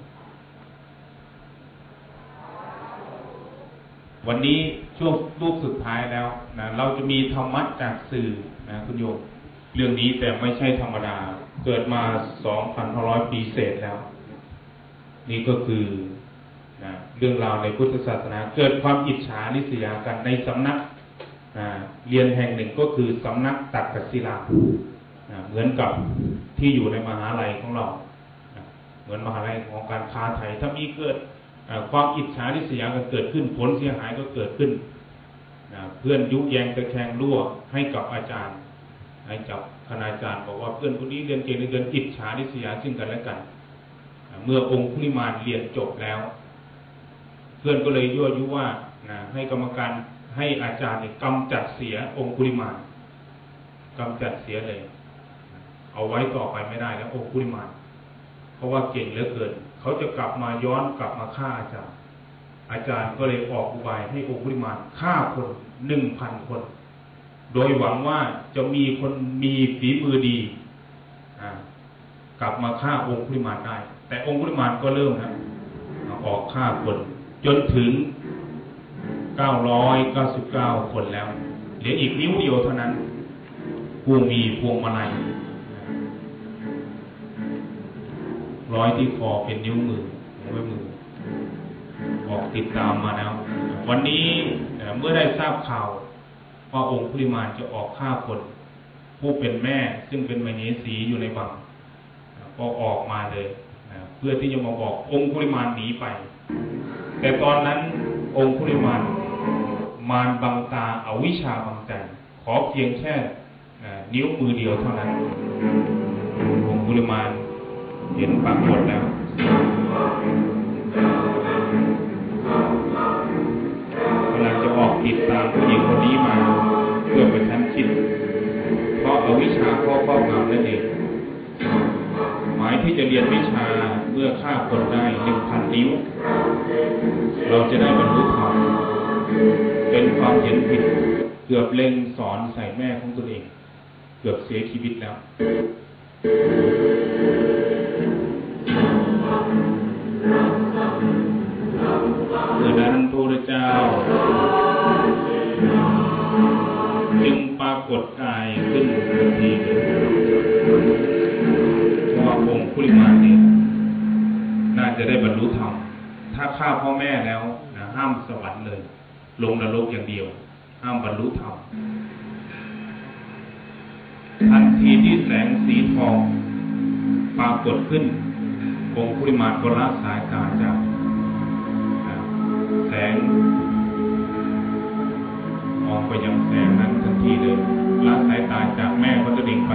วันนี้ช่วงรูปสุดท้ายแล้วนะเราจะมีธรรมะจากสื่อนะคุณโยมเรื่องนี้แต่ไม่ใช่ธรรมดาเกิดมา สองพันห้าร้อย ปีเศษแล้วนี่ก็คือนะเรื่องราวในพุทธศาสนาเกิดความอิจฉาริษยากันในสำนักนะเรียนแห่งหนึ่งก็คือสำนักตักกศิลานะเหมือนกับที่อยู่ในมหาลัยของเรานะเหมือนมหาลัยของการค้าไทยถ้ามีเกิดความอิจฉาริษยากันเกิดขึ้นผลเสียหายก็เกิดขึ้นนะเพื่อนยุแยงตะแคงรั่วให้กับอาจารย์ให้กับคณาจารย์บอกว่าเพื่อนคนนี้เรียนเก่งเหลือเกินอิจฉาริษยาซึ่งกันและกันเมื่อองคุลิมานเรียนจบแล้วเพื่อนก็เลยยั่วยุว่านะให้กรรมการให้อาจารย์เนี่ยกำจัดเสียองคุลิมานกำจัดเสียเลยเอาไว้ต่อไปไม่ได้แล้วองคุลิมานเพราะว่าเก่งเหลือเกินเขาจะกลับมาย้อนกลับมาฆ่าอาจารย์อาจารย์ก็เลยออกอุบายให้องคุลิมานฆ่าคนหนึ่งพันคนโดยหวังว่าจะมีคนมีฝีมือดีกลับมาฆ่าองคุลิมานได้แต่องคุลิมานก็เริ่มนะออกฆ่าคนจนถึงเก้าร้อยเก้าสิบเก้าคนแล้วเหลืออีกนิ้วเดียวเท่านั้นผู้มีพวงมาลัยร้อยที่คอเป็นนิ้วมือไว้มือออกติดตามมาแล้ววันนี้เมื่อได้ทราบข่าวว่าองคุลิมานจะออกฆ่าคนผู้เป็นแม่ซึ่งเป็นมเหสีอยู่ในบังก็ออกมาเลยเพื่อที่จะมาบอกองคุลิมานหนีไปแต่ตอนนั้นองคุลิมานมารบังตาเอาวิชาบังใจขอเพียงแค่นิ้วมือเดียวเท่านั้นองคุลิมานเห็นปรากฏแล้วกำลังจะออกติดตามผู้หญิงคนนี้มาเพื่อไปทันชิดเพราะเอาวิชาข้อครอบงำนั่นเองหมายที่จะเรียนวิชาเมื่อฆ่าคนได้หนึ่งพันนิ้ว เราจะได้บรรลุธรรมเป็นความเห็นผิดเกือบเล็งสอนใส่แม่ของตนเองเกือบเสียชีวิตแล้วเมื่อนั้นพระพุทธเจ้าจึงปรากฏกายขึ้นทันทีเพราะว่าองค์คุลิมานนี้น่าจะได้บรรลุธรรมถ้าฆ่าพ่อแม่แล้วนะห้ามสวรรค์เลยลงนรกอย่างเดียวห้ามบรรลุธรรมทันทีที่แสงสีทองปรากฏขึ้นองค์คุลิมานก็ละสายตาจากแสงมองไปยังแสงนั้นทันทีเลยละสายตาจากแม่พระตัวเองไป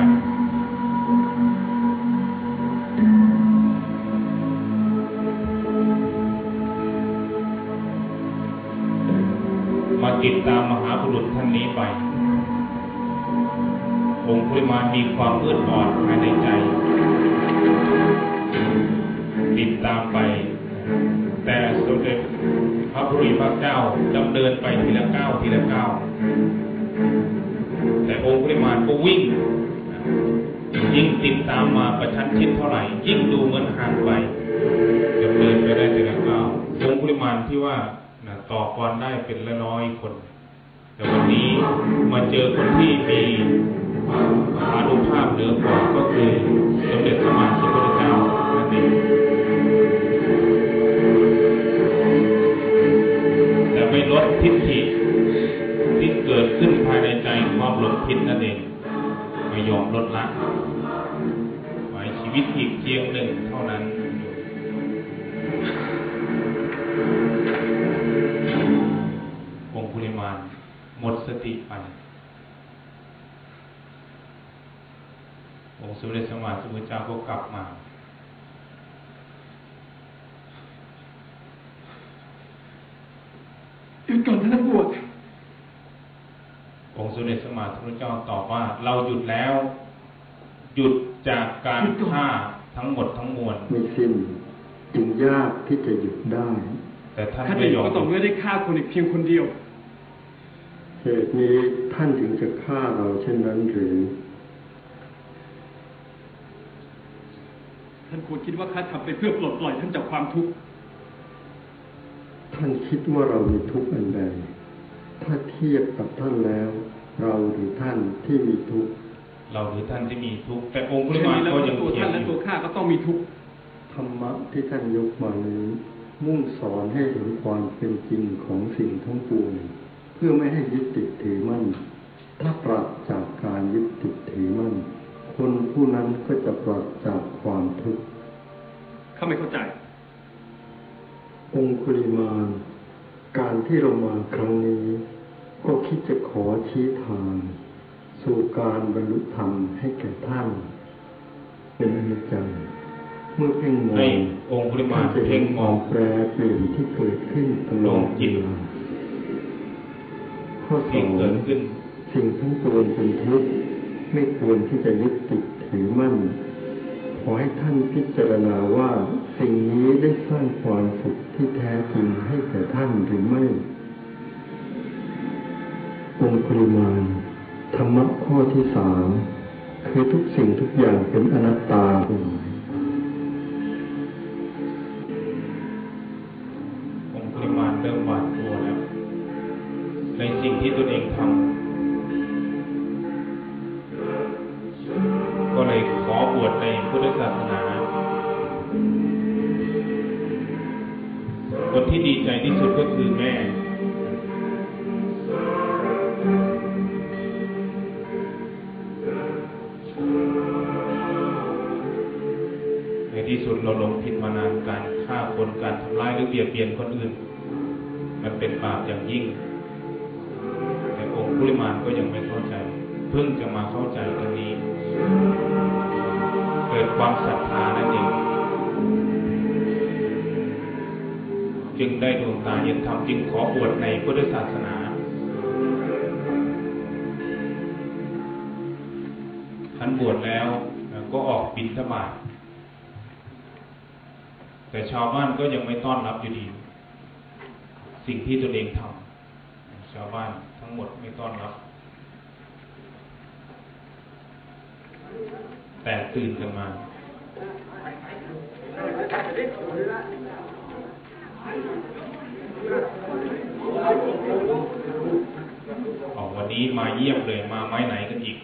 มาติดตามมหาบุรุษท่านนี้ไปองค์คุลิมานมีความมืดอ่อนภายในใจติดตามไปแต่สมเด็จพระผู้มีพระเจ้าดำเนินไปทีละก้าวทีละก้าวแต่องค์คุลิมานก็วิ่งยิ่งติดตามมาประชันชิดเท่าไหร่ยิ่งดูเหมือนห่างไปดำเนินไปได้ทีละก้าวองค์คุลิมานที่ว่าต่อกรได้เป็นละน้อยคนแต่วันนี้มาเจอคนที่มีอานุภาพเหนือกว่าก็คือสมเด็จสมมาสัมพุทธเจ้านั่นเองแต่ไม่ลดทิฏฐิที่เกิดขึ้นภายในใจความหลงผิดนั่นเองไม่ยอมลดละไว้ชีวิตอีกเพียงหนึ่งเท่านั้นองค์คุลิมานหมดสติไปองค์สมเด็จสมมาสัมพุทธเจ้าก็กลับมาหยุดก่อนท่านนักบวชองค์สมเด็จสมมาสัมพุทธเจ้าตอบว่าเราหยุดแล้วหยุดจากการฆ่าทั้งหมดทั้งมวลไม่สิ้นจึงยากที่จะหยุดได้แต่ท่านไม่ยอมก็ต้องไม่ได้ฆ่าคนอีกเพียงคนเดียวเหตุนี้ท่านถึงจะฆ่าเราเช่นนั้นหรือท่านควรคิดว่าข้าทำไปเพื่อปลดปล่อยท่านจากความทุกข์ท่านคิดว่าเรามีทุกข์อันใดถ้าเทียบกับท่านแล้วเราหรือท่านที่มีทุกข์เราหรือท่านที่มีทุกข์แต่องค์คุลิมานก็ยังตัวท่านและตัวข้าก็ต้องมีทุกข์ธรรมะที่ท่านยกมานี้มุ่งสอนให้เห็นความเป็นจริงของสิ่งทั้งปวงเพื่อไม่ให้ยึดติดถือมั่นถ้าปราศจากการยึดติดถือมั่นคนผู้นั้นก็จะปราศจากความทุกข์ข้าไม่เข้าใจองคุลิมานการที่เรามาครั้งนี้ก็คิดจะขอชี้ทางสู่การบรรลุธรรมให้แก่ท่านเป็นอนิจจังเมื่อเพ่งมององคุลิมานเพ่งมองแปรเปลี่ยนที่เกิดขึ้นตลอดเวลาข้อสองสิ่งทั้งปวงเป็นทุกข์ไม่ควรที่จะยึดติดถือมั่นขอให้ท่านพิจารณาว่าสิ่งนี้ได้สร้างความสุขที่แท้จริงให้แก่ท่านหรือไม่องคุลิมานธรรมะข้อที่สามคือทุกสิ่งทุกอย่างเป็นอนัตตาองคุลิมานเริ่มหวาดกลัวแล้วในสิ่งที่ตนเองทำก็เลยขอบวชในพุทธศาสนาคนที่ดีใจที่สุดก็คือแม่ในที่สุดเราหลงผิดมานานการฆ่าคนการทำร้ายหรือเบียดเบียนคนอื่นมันเป็นบาปอย่างยิ่งแต่องค์คุลิมานก็ยังไม่เข้าใจเพิ่งจะมาเข้าใจตรงนี้เกิดความศรัทธานั่นเองจึงได้ดวงตาเห็นธรรมจึงขอบวชในพุทธศาสนาขันบวชแล้วก็ออกบิณฑบาตแต่ชาวบ้านก็ยังไม่ต้อนรับอยู่ดี สิ่งที่ตนเองทำชาวบ้านทั้งหมดไม่ต้อนรับ แต่ตื่นกันมาออกวันนี้มาเยี่ยมเลยมาไม้ไหนกันอีก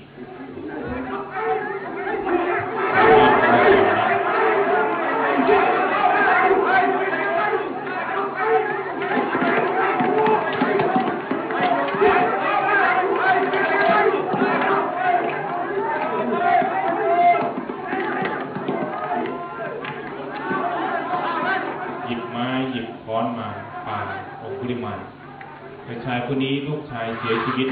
หยิบไม้หยิบค้อนมาปาองคุลิมานชายคนนี้ลูกชายเสียชีวิต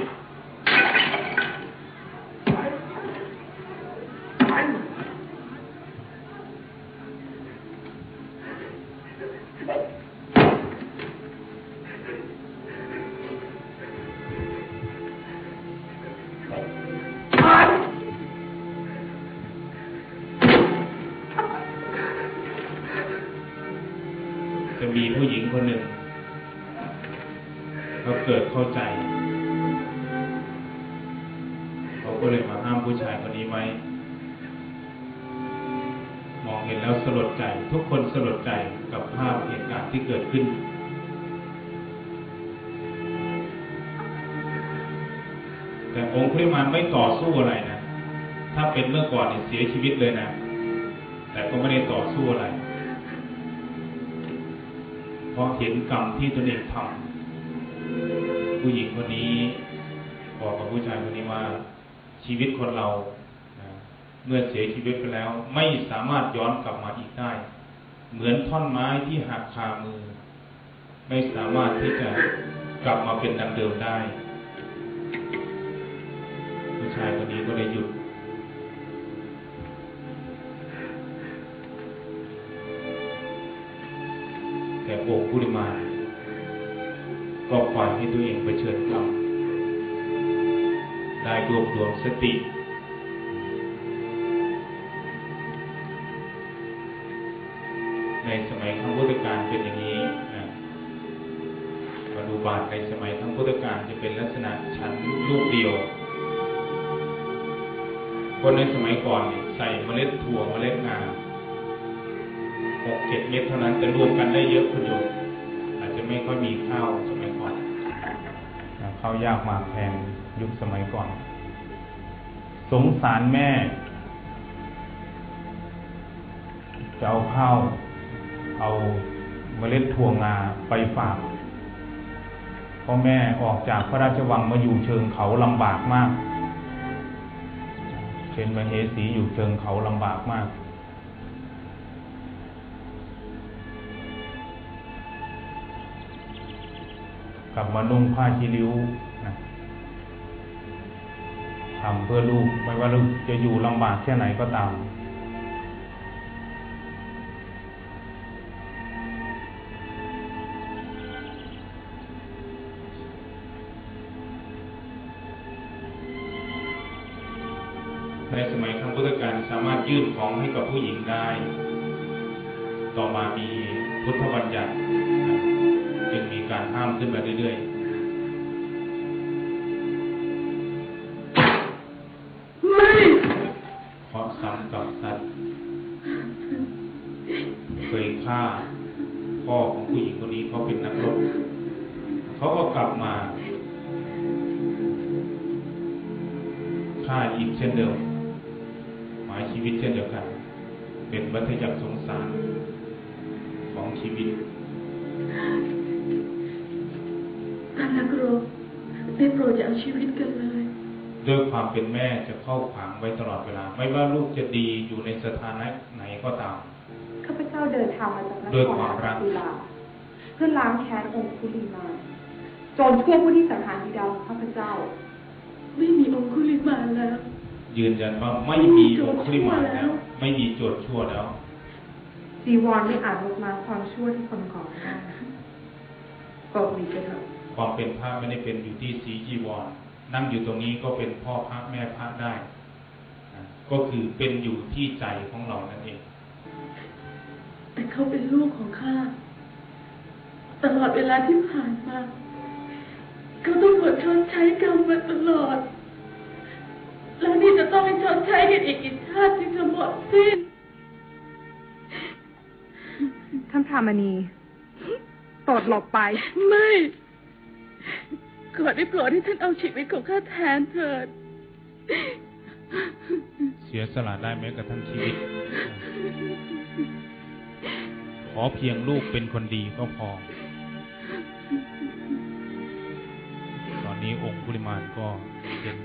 จะมีผู้หญิงคนหนึ่งเขาเกิดเข้าใจเขาก็เลยมาห้ามผู้ชายคนนี้ไว้มองเห็นแล้วสลดใจทุกคนสลดใจกับภาพเหตุการณ์ที่เกิดขึ้นแต่องค์คุลิมานไม่ต่อสู้อะไรนะถ้าเป็นเมื่อก่อนเนี่ยเสียชีวิตเลยนะแต่ก็ไม่ได้ต่อสู้อะไรเพราะเห็นกรรมที่ตนเองทำผู้หญิงคนนี้บอกกับผู้ชายคนนี้ว่าชีวิตคนเรานะเมื่อเสียชีวิตไปแล้วไม่สามารถย้อนกลับมาอีกได้เหมือนท่อนไม้ที่หักคามือไม่สามารถที่จะกลับมาเป็นดังเดิมได้ผู้ชายคนนี้ก็เลยหยุดแต่องค์คุลิมานก็ปล่อยให้ตัวเองเผชิญกรรมได้รวบรวมสติในสมัยครั้งพุทธกาลเป็นอย่างนี้นะมาดูบาตรในสมัยครั้งพุทธกาลจะเป็นลักษณะชั้นลูกเดียวคนในสมัยก่อนใส่เมล็ดถั่วเมล็ดงาหกเจ็ดเม็ดเท่านั้นแต่รวมกันได้เยอะคุณโยมอาจจะไม่ค่อยมีข้าวสมัยก่อนข้าวยากหมากแพงยุคสมัยก่อนสงสารแม่จะเอาข้าวเอาเมล็ดถั่วงาไปฝากเพราะแม่ออกจากพระราชวังมาอยู่เชิงเขาลำบากมากเป็นมเหสีอยู่เชิงเขาลำบากมากกลับมานุ่งผ้าชีริ้วนะทำเพื่อลูกไม่ว่าลูกจะอยู่ลำบากแค่ไหนก็ตามในสมัยครั้งพุทธกาลสามารถยื่นของให้กับผู้หญิงได้ต่อมามีพุทธบัญญัติจึงมีการห้ามขึ้นมาเรื่อยๆเพราะซ้ำกับสัตว์เคยฆ่าพ่อของผู้หญิงคนนี้เขาเป็นนักรบเขาก็กลับมาฆ่าอีกเช่นเดิมหมายชีวิตเช่นเดียวกันเป็นวัฏจักรสงสารของชีวิตการนักรบได้โปรดอย่าเอาชีวิตกันเลยด้วยความเป็นแม่จะเข้าขวางไว้ตลอดเวลาไม่ว่าลูกจะดีอยู่ในสถานะไหนก็ตามข้าพเจ้าเดินทางมาจากนครด้วยความรักเพื่อล้างแค้นองค์คุลิมานโจรชั่วผู้ที่สังหารบิดาของข้าพเจ้าไม่มีองค์คุลิมานแล้วยืนยันว่าไม่มีองค์คุลิมานแล้วไม่มีโจรชั่วแล้วจีวรไม่อาจลดมาความชั่วที่คนก่อได้โปรดหลีกไปเถอะความเป็นพระไม่ได้เป็นอยู่ที่สีจีวรนั่งอยู่ตรงนี้ก็เป็นพ่อพระแม่พระได้ก็คือเป็นอยู่ที่ใจของเรานั่นเองแต่เขาเป็นลูกของข้าตลอดเวลาที่ผ่านมาเขาต้องอดชดใช้กรรมมาตลอดแล้วนี่จะต้องไปชดใช้กันอีกกี่ชาติที่จะหมดสิ้นท่านพรามณีโปรดหลบไปไม่ขอได้โปรดให้ท่านเอาชีวิตของข้าแทนเถิดเสียสละได้แม้กระทั่งชีวิต ขอเพียงลูกเป็นคนดีก็พอตอนนี้องค์กุลิมานก็เห็น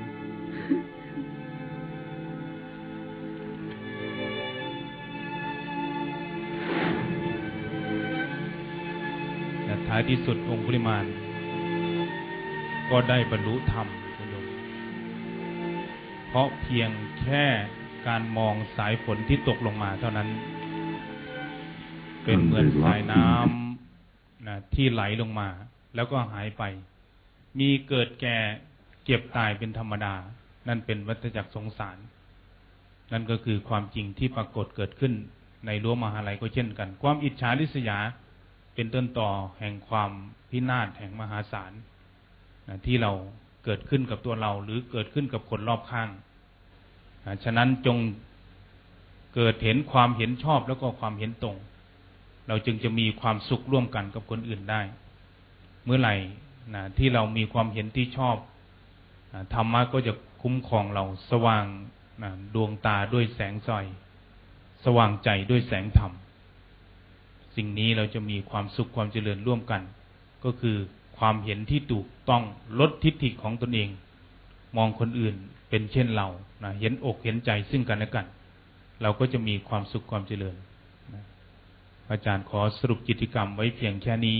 และท้ายที่สุดองค์กุลิมานก็ได้บรรลุธรรมคุณโยมเพราะเพียงแค่การมองสายฝนที่ตกลงมาเท่านั้นเป็นเหมือนสายน้ำนะที่ไหลลงมาแล้วก็หายไปมีเกิดแก่เก็บตายเป็นธรรมดานั่นเป็นวัฏจักรสงสารนั่นก็คือความจริงที่ปรากฏเกิดขึ้นในรั้วมหาลัยก็เช่นกันความอิจฉาริษยาเป็นต้นต่อแห่งความพินาศแห่งมหาศาลนะที่เราเกิดขึ้นกับตัวเราหรือเกิดขึ้นกับคนรอบข้างนะฉะนั้นจงเกิดเห็นความเห็นชอบแล้วก็ความเห็นตรงเราจึงจะมีความสุขร่วมกันกับคนอื่นได้เมื่อไหร่นะที่เรามีความเห็นที่ชอบนะธรรมะก็จะคุ้มครองเราสว่างนะดวงตาด้วยแสงสอยสว่างใจด้วยแสงธรรมสิ่งนี้เราจะมีความสุขความเจริญร่วมกันก็คือความเห็นที่ถูกต้องลดทิฏฐิของตนเองมองคนอื่นเป็นเช่นเรานะเห็นอกเห็นใจซึ่งกันและกันเราก็จะมีความสุขความเจริญนะอาจารย์ขอสรุปกิจกรรมไว้เพียงแค่นี้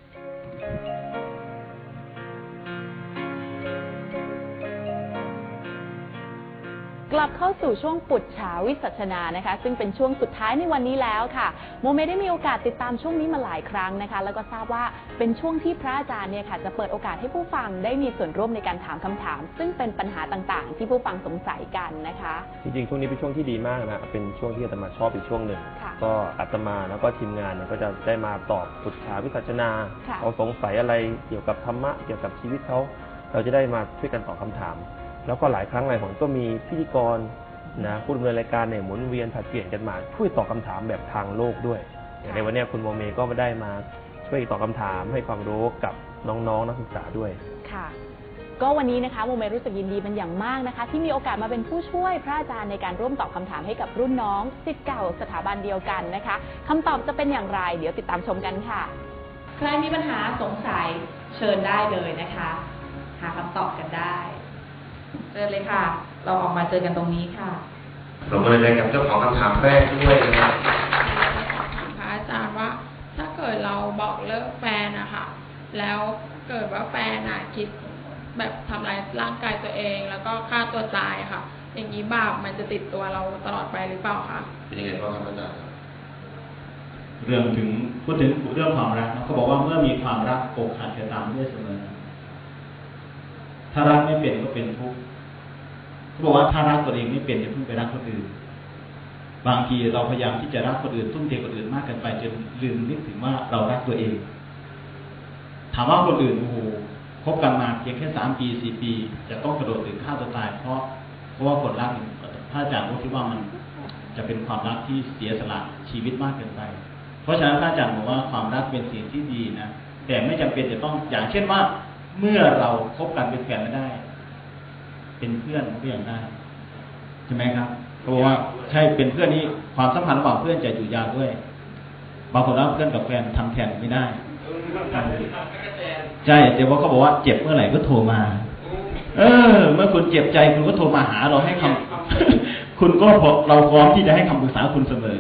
กลับเข้าสู่ช่วงปุจฉาวิสัชนานะคะซึ่งเป็นช่วงสุดท้ายในวันนี้แล้วค่ะโมเมได้มีโอกาสติดตามช่วงนี้มาหลายครั้งนะคะแล้วก็ทราบว่าเป็นช่วงที่พระอาจารย์เนี่ยค่ะจะเปิดโอกาสให้ผู้ฟังได้มีส่วนร่วมในการถามคำถาม ซึ่งเป็นปัญหาต่างๆที่ผู้ฟังสงสัยกันนะคะจริงๆช่วงนี้เป็นช่วงที่ดีมากนะเป็นช่วงที่อาตมาชอบอีกช่วงหนึ่งก็อาตมาแล้วก็ทีมงานเนี่ยก็จะได้มาตอบปุจฉาวิสัชนาเขาสงสัยอะไรเกี่ยวกับธรรมะเกี่ยวกับชีวิตเขาเราจะได้มาช่วยกันตอบคำถามแล้วก็หลายครั้งหลายหนก็มีพิธีกรนะผู้ดำเนินรายการเนี่ยหมุนเวียนผลัดเปลี่ยนกันมาช่วยตอบคำถามแบบทางโลกด้วยอย่างในวันนี้คุณโมเมก็ไม่ได้มาช่วยตอบคำถามให้ความรู้กับน้องๆนักศึกษาด้วยค่ะก็วันนี้นะคะโมเมรู้สึกยินดีเป็นอย่างมากนะคะที่มีโอกาสมาเป็นผู้ช่วยพระอาจารย์ในการร่วมตอบคำถามให้กับรุ่นน้องศิษย์เก่าสถาบันเดียวกันนะคะคำตอบจะเป็นอย่างไรเดี๋ยวติดตามชมกันค่ะใครมีปัญหาสงสัยเชิญได้เลยนะคะหาคำตอบกันได้เชิญเลยค่ะเราออกมาเจอกันตรงนี้ค่ะเรามาเลยกับเจ้าของคำถามแรกด้วยนะครับพระอาจารย์ว่าถ้าเกิดเราบอกเลิกแฟนอะค่ะแล้วเกิดว่าแฟนอะคิดแบบทำร้ายร่างกายตัวเองแล้วก็ฆ่าตัวตายค่ะอย่างนี้บาปมันจะติดตัวเราตลอดไปหรือเปล่าคะเป็นยังไงบ้างครับอาจารย์เรื่องถึงพูดถึงเรื่องความรักเขาบอกว่าเมื่อมีความรักอกหักจะตามด้วยเสมอถ้ารักไม่เป็นก็เป็นทุกข์เขาบอกว่าถ้ารักตัวเองไม่เป็นอย่าเพิ่งไปรักคนอื่นบางทีเราพยายามที่จะรักคนอื่นทุ่มเทคนอื่นมากเกินไปจนลืมนึกถึงว่าเรารักตัวเองถามว่าคนอื่นโอ้โหคบกันมาเพียงแค่สามปีสี่ปีจะต้องกระโดดถึงฆ่าตัวตายเพราะเพราะว่าคนรักพระอาจารย์ก็คิดว่ามันจะเป็นความรักที่เสียสละชีวิตมากเกินไปเพราะฉะนั้นพระอาจารย์บอกว่าความรักเป็นสิ่งที่ดีนะแต่ไม่จำเป็นจะต้องอย่างเช่นว่าเมื่อเราคบกันเป็นแฟนไม่ได้เป็นเพื่อนก็ยังได้ใช่ไหมครับเพราะว่าใช่เป็นเพื่อนนี้ความสัมพันธ์ระหว่างเพื่อนจะอยู่ยาวด้วยบางคนว่าเพื่อนกับแฟนทำแทนไม่ได้ใช่แต่ว่าเขาบอกว่าเจ็บเมื่อไหร่ก็โทรมาเออเมื่อคุณเจ็บใจคุณก็โทรมาหาเราให้คำคุณก็เราพร้อมที่จะให้คำปรึกษาคุณเสมอ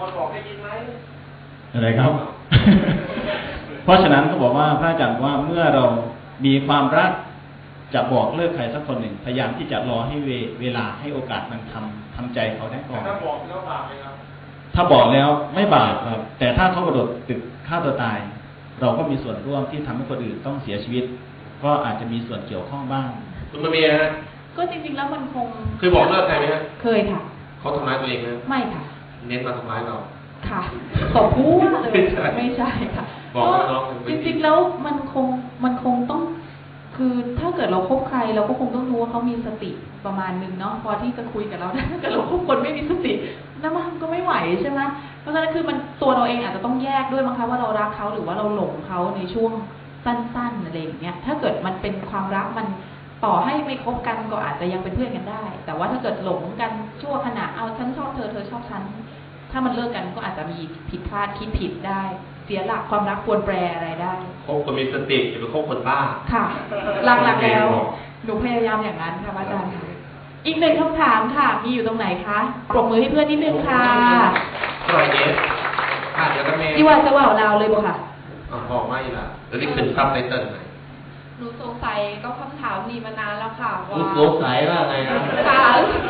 อะไรครับ เพราะฉะนั้นเขาบอกว่าพระอาจารย์ว่าเมื่อเรามีความรักจะบอกเลิกใครสักคนหนึ่งพยายามที่จะรอให้เวลาให้โอกาสมันทำทำใจเขาได้ก่อนถ้าบอกแล้วบาปไหมครับถ้าบอกแล้วไม่บาปครับแต่ถ้าเขากระโดดตึกฆ่าตัวตายเราก็มีส่วนร่วมที่ทำให้คนอื่นต้องเสียชีวิตก็อาจจะมีส่วนเกี่ยวข้องบ้างคุณมาเมียฮะก็จริงๆแล้วมันคงเคยบอกเลิกใครไหมฮะเคยค่ะเขาทำร้ายตัวเองไหมไม่ค่ะเน้นมาทำร้ายเราค่ะตบหัวเลยไม่ใช่ค่ะบอกก็น้องๆจริงๆแล้วมันคงมันคงต้อง คือถ้าเกิดเราคบใครเราก็คงต้องรู้ว่าเขามีสติประมาณหนึ่งเนาะพอที่จะคุยกับเราได้ถ้าเกิดเราคบคนไม่มีสตินั่นมันก็ไม่ไหวใช่ไหมเพราะฉะนั้นคือมันตัวเราเองอาจจะต้องแยกด้วยมั้งคะว่าเรารักเขาหรือว่าเราหลงเขาในช่วงสั้นๆอะไรอย่างเงี้ยถ้าเกิดมันเป็นความรักมันต่อให้ไม่คบกันก็อาจจะยังเป็นเพื่อนกันได้ แต่ว่าถ้าเกิดหลงกันชั่วขณะเอาฉันชอบเธอเธอชอบฉันถ้ามันเลิกกันก็อาจจะมีผิดพลาดคิดผิดได้เสียหลักความรักควรแปรอะไรได้คบคนมีสติอย่าไปคบคนบ้าค่ะหลักๆแล้วหนูพยายามอย่างนั้นค่ะอาจารย์ค่ะอีกหนึ่งคำถามค่ะมีอยู่ตรงไหนคะปรบมือให้เพื่อนนิดนึงค่ะสวัสดีค่ะเดี๋ยวก็เมย์ที่ว่าจะว่าเราเลยบ่ค่ะอ๋อบอกไม่ละเดี๋ยวนี้ขึ้นซับไตเติ้ลไหนหนูสงสัยก็คำถามนี้มานานแล้วค่ะว่าสงสัยว่าไงนะค่ะ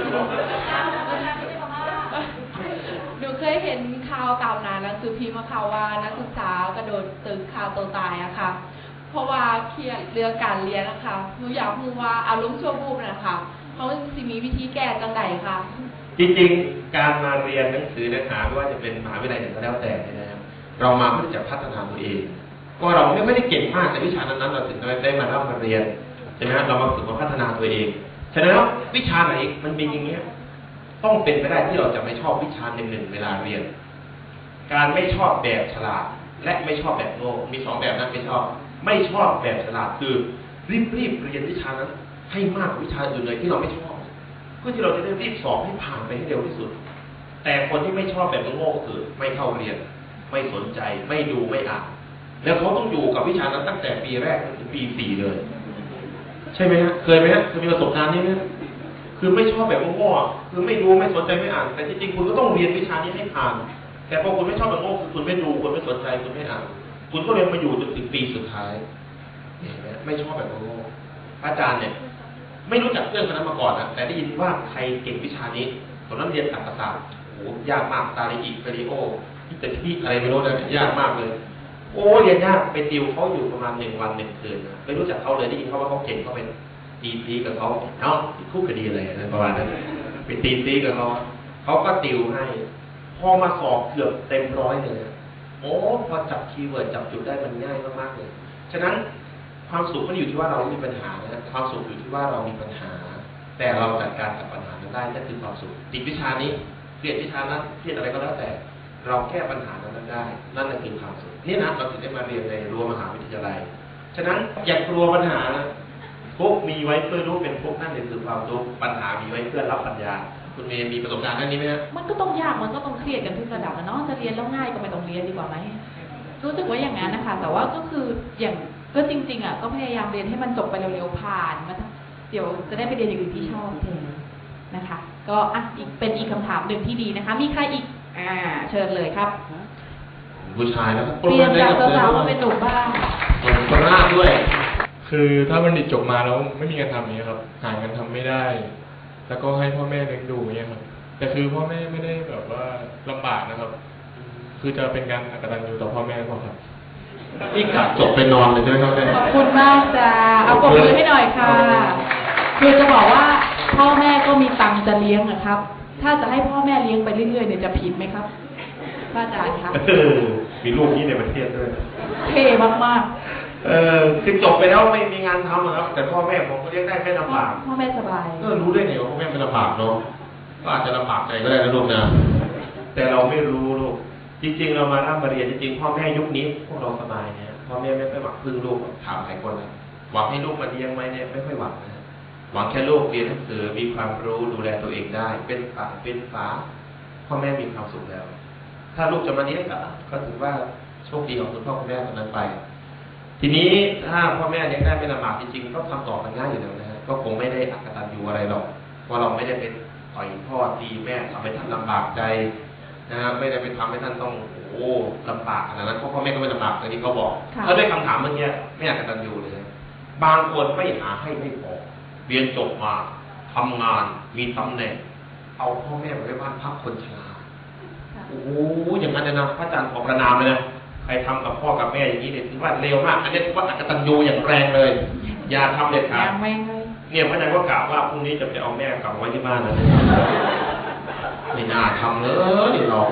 หนูเคยเห็นข่าวตามนานแล้วคือพี่มาข่าวว่านักศึกษากระโดดตึกข่าวตัวตายอะค่ะเพราะว่าเครียดเรื่องการเรียนนะคะหนูอยากรู้ว่าอารมณ์ชั่ววูบนะคะเขาสิมีวิธีแก้จังใดคะจริงๆการมาเรียนหนังสือเนื้อหาไม่ว่าจะเป็นมหาวิทยาลัยไหนก็แล้วแต่นะครับเรามาเพื่อจะพัฒนาตัวเองก็เราไม่ได้เก่งมากในวิชานั้นๆเราถึงได้มาเล่ามาเรียนใช่ไหมครับเรามาฝึกมาพัฒนาตัวเองฉะนั้นแล้ววิชาไหนมันเป็นอย่างนี้ต้องเป็นไปได้ที่เราจะไม่ชอบวิชาหนึ่งหนึ่งเวลาเรียนการไม่ชอบแบบฉลาดและไม่ชอบแบบโง่มีสองแบบนั้นไม่ชอบไม่ชอบแบบฉลาดคือรีบรีบเรียนวิชานั้นให้มากวิชาอื่นเลยที่เราไม่ชอบเพื่อที่เราจะได้รีบสอบให้ผ่านไปให้เร็วที่สุดแต่คนที่ไม่ชอบแบบโง่ก็คือไม่เข้าเรียนไม่สนใจไม่ดูไม่อ่านแล้วเขาต้องอยู่กับวิชานั้นตั้งแต่ปีแรกถึงปีสี่เลยใช่ไหมฮะเคยไหมฮะเคยมีประสบการณ์นี้ไหมคือไม่ชอบแบบโง่คือไม่ดูไม่สนใจไม่อ่านแต่จริงๆคุณก็ต้องเรียนวิชานี้ให้ผ่านแต่พอคุณไม่ชอบแบบโง่คือคุณไม่ดูคุณไม่สนใจคุณไม่อ่านคุณก็เรียนมาอยู่จนถึงปีสุดท้ายเห็นไหมไม่ชอบแบบโง่อาจารย์เนี่ยไม่รู้จักเรื่องนั้นมาก่อนนะแต่ได้ยินว่าใครเก่งวิชานี้คนนั้นเรียนอักษรศาสตร์โอ้ยากมากตาลิอิกาลิโอแต่ที่อะไรไม่รู้นะยากมากเลยโอ้เรียนยากไปติวเขาอยู่ประมาณหนึ่งวันหนึ่งคืนนะไม่รู้จักเขาเลยได้ยินเขาว่าเขาเก่งเขาเป็นตีตีกับเขาเนาะคู่คดีอะไรอะไรประมาณนั้นไปตีตีกับเขาเขาก็ติวให้พอมาสอบเกือบเต็มร้อยเลยโอ้พอจับคีย์เวิร์ดจับจุดได้มันง่ายมากๆเลยฉะนั้นความสุขไม่ได้อยู่ที่ว่าเรามีปัญหานะความสุขอยู่ที่ว่าเรามีปัญหาแต่เราจัดการกับปัญหานั้นได้นั่นคือความสุขติดวิชานี้เรียนวิชานั้นเรียนอะไรก็แล้วแต่เราแก้ปัญหานั้นได้นั่นคือความสุขนี่นะเราถึงได้มาเรียนในรั้วมหาวิทยาลัยฉะนั้นอย่ากลัวปัญหานะทุกมีไว้เพื่อรู้เป็นทุกนั่นคือความทุกปัญหามีไว้เพื่อรับปัญญาคุณเมย์มีประสบการณ์ด้านนี้ไหมฮะมันก็ต้องยากมันก็ต้องเครียดกันทุกระดับนะเนาะจะเรียนแล้วง่ายก็ไม่ต้องเรียนดีกว่าไหมรู้สึกว่าอย่างนั้นนะคะแต่ว่าก็คืออย่างก็จริงๆอ่ะก็พยายามเรียนให้มันจบไปเร็วๆผ่านมาเดี๋ยวจะได้ไปเรียนอย่างอื่นที่ชอบแทนนะคะก็อ่ะอีกเป็นอีกคำถามหนึ่งที่ดีนะคะมีใครอีกอ่าเชิญเลยครับผู้ชายแล้วก็เปลี่ยนจากสาวมาเป็นหนุ่มบ้างคนหน้าด้วยคือถ้าบัณฑิตจบมาแล้วไม่มีงานทำอย่างนี้ครับหางานทำไม่ได้แล้วก็ให้พ่อแม่เลี้ยงดูอย่างนี้ครับแต่คือพ่อแม่ไม่ได้แบบว่าลำบากนะครับคือจะเป็นการอกตัญญูต่อพ่อแม่พอครับนี่กลับจบไปนอนเลยใช่ไหมครับขอบคุณมากจ้าเอาปรบมือให้หน่อยค่ะคือจะบอกว่าพ่อแม่ก็มีตังค์จะเลี้ยงนะครับ ถ้าจะให้พ่อแม่เลี้ยงไปเรื่อยๆเนี่ยจะผิดไหมครับป้าอาจารย์ครับมีลูกนี้ในประเทศด้วยเท่มากๆเออคือจบไปแล้วไม่มีงานทำนะครับแต่พ่อแม่ผมก็เลี้ยงได้ไม่ลำบากพ่อแม่สบายเออรู้ได้ไงว่าพ่อแม่ไม่ลำบากเนาะก็อาจจะลำบากใจก็ได้นะลูกนะแต่เราไม่รู้ลูกจริงๆเรามาร่ำมาเรียนจริงๆพ่อแม่ยุคนี้พวกเราสบายเนี่ยพ่อแม่ไม่ค่อยหวังพึ่งลูกถามหลายคนนะหวังให้ลูกมาเลี้ยงไหมเนี่ยไม่ค่อยหวังนะหวังแค่ลูกเรียนหนังสือมีความรู้ดูแลตัวเองได้เป็นฝาเป็นฝาพ่อแม่มีความสุขแล้วถ้าลูกจะมาเลี้ยงก็ถือว่าโชคดีของคุณพ่อคุณแม่คนนั้นไปทีนี้ถ้าพ่อแม่เลี้ยงได้ไม่ลำบากจริงๆก็ทำต่อกันง่ายอยู่แล้วนะฮะก็คงไม่ได้อกตัญญูอะไรหรอกเพราะเราไม่ได้เป็นต่อยพ่อตีแม่ทำให้ท่านลำบากใจนะฮะไม่ได้ไปทำให้ท่านต้องโอ้ลำบากขนาดนั้นเพราะพ่อแม่ก็ไม่ลำบากอย่างที่เขาบอกเขาด้วยคำถามเมื่อกี้ไม่อยากกตัญญูเลยบางคนไม่หาให้ไม่พอเรียนจบมาทำงานมีตำแหน่งเอาพ่อแม่ไว้บ้านพักคนชราโอ้อย่างนั้นนะพระอาจารย์ขอประนามเลยนะใครทำกับพ่อกับแม่อย่างนี้เนี่ยถือว่าเร็วมากอันนี้ถือว่าอกตัญญูอย่างแรงเลยอย่าทำเด็ดขาดเนี่ยพระอาจารย์ก็กล่าวว่าพรุ่งนี้จะไปเอาแม่กลับไว้ที่บ้านนะไม่น่าทำเลยเราเลย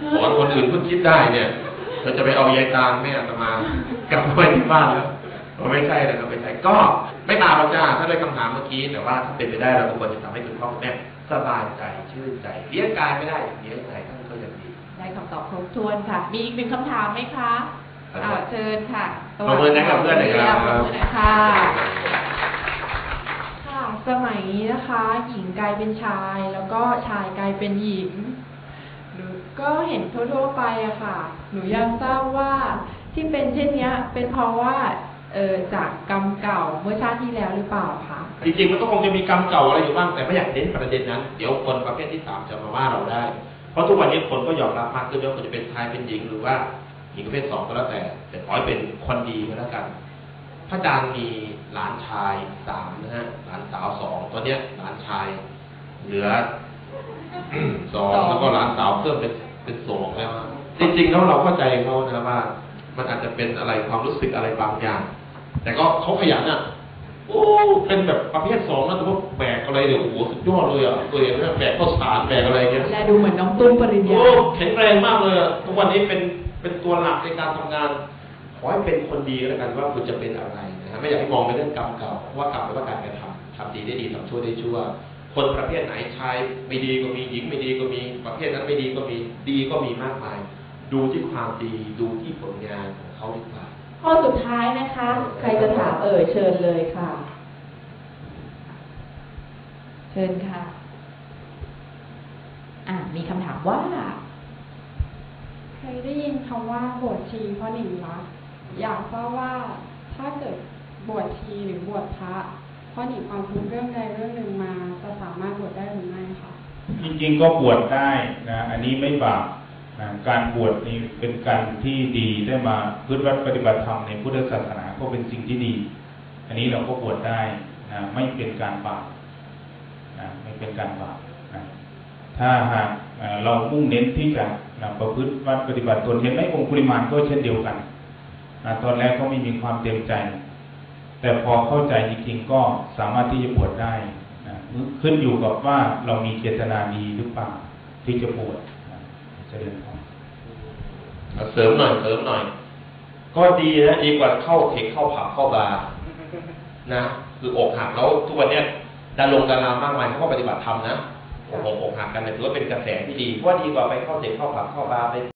สอนคนอื่นเพิ่งคิดได้เนี่ยเธอจะไปเอายายตาลแม่อาตมากลับไปที่บ้านแล้วไม่ใช่นะครับไม่ใช่ก็ไม่ตามเราจ้าถ้าได้คำถามเมื่อกี้แต่ว่าถ้าเป็นไปได้เราควรจะทำให้คุณพ่อคุณแม่สบายใจชื่นใจเลี้ยงกายไม่ได้เลี้ยงใจท่านก็ยังดีได้คำตอบครบถ้วนค่ะ มีอีกหนึ่งคำถามไหมคะอ่าเชิญค่ะปรบมือให้กับเพื่อนหน่อยครับปรบมือหน่อยค่ะค่ะสมัยนี้นะคะ หญิงกลายเป็นชาย แล้วก็ชายกลายเป็นหญิงหนูก็เห็นทั่วๆไปอะค่ะ หนูอยากทราบว่าที่เป็นเช่นเนี้ย เป็นเพราะว่าเออจากกรรมเก่าเมื่อชาติที่แล้วหรือเปล่าคะจริงๆมันก็คงจะมีกรรมเก่าอะไรอยู่บ้างแต่ไม่อยากเน้นประเด็นนั้นเดี๋ยวคนประเภทที่สามจะมาว่าเราได้เพราะทุกวันนี้คนก็ยอมรับมากขึ้นว่าคนจะเป็นชายเป็นหญิงหรือว่าหญิงประเภทสองก็แล้วแต่แต่ขอให้เป็นคนดีก็แล้วกันพระอาจารย์มีหลานชายสามนะฮะหลานสาวสองตอนเนี้ยหลานชายเหลือ สองแล้วก็หลานสาวเพิ่มเป็นเป็นสองแล้วจริงๆแล้วเราเข้าใจเขานะว่ามันอาจจะเป็นอะไรความรู้สึกอะไรบางอย่างแต่ก็เขาขยันอ่ะโอ้เป็นแบบประเภทสองนะแต่ว่าแบกอะไรเนี่ยโอ้โหสุดยอดเลยอ่ะตัวเองเนี่ยแบกข้าวสารแบกอะไรเงี้ยและดูเหมือนน้องตุ้มปริญญาโอ้แข็งแรงมากเลยอะทุกวันนี้เป็นเป็นตัวหลักในการทำงานขอให้เป็นคนดีก็แล้วกันว่าคุณจะเป็นอะไรนะฮะไม่อยากให้มองในเรื่องกรรมเก่าเพราะว่ากรรมแปลว่าการกระทำทำดีได้ดีทำชั่วได้ชั่วคนประเภทไหนชายไม่ดีก็มีหญิงไม่ดีก็มีประเภทนั้นไม่ดีก็มีดีก็มีมากมายดูที่ความดีดูที่ผลงานของเขาดีกว่าข้อสุดท้ายนะคะ ใครจะถามเอ่ยเชิญเลยค่ะเชิญค่ะ อ่ามีคำถามว่าเคยได้ยินคำว่าบวชชีเพราะหนีรักอยากทราบว่าถ้าเกิดบวชชีหรือบวชพระเพราะหนีความทุกข์เรื่องใดเรื่องหนึ่งมาจะสามารถบวชได้หรือไม่คะจริงๆก็บวชได้นะอันนี้ไม่บาปนะการบวชนี่เป็นการที่ดีได้มาพึ่งวัดปฏิบัติธรรมในพุทธศาสนาก็เป็นสิ่งที่ดี อันนี้เราก็บวชได้นะไม่เป็นการบาปนะไม่เป็นการบาปนะถ้าหากเรามุ่งเน้นที่จะนะประพฤติวัดปฏิบัติตนเห็นไหมองคุลิมานก็เช่นเดียวกันนะตอนแรกก็ไม่มีความเต็มใจ แต่พอเข้าใจจริงๆก็สามารถที่จะบวชได้นะขึ้นอยู่กับว่าเรามีเจตนาดีหรือเปล่าที่จะบวชนะเจริญพรเสริมหน่อยเสริมหน่อยก็ดีนะดีกว่าเข้าเทคเข้าผับเข้าบาร์นะคืออกหักแล้วทุกวันเนี้ยดารงดารามากมายเขาก็ปฏิบัติธรรมนะอกอกหักกันเนี่ยถือว่าเป็นกระแสที่ดีเพราะว่าดีกว่าไปเข้าเทคเข้าผับเข้าบาร์ไป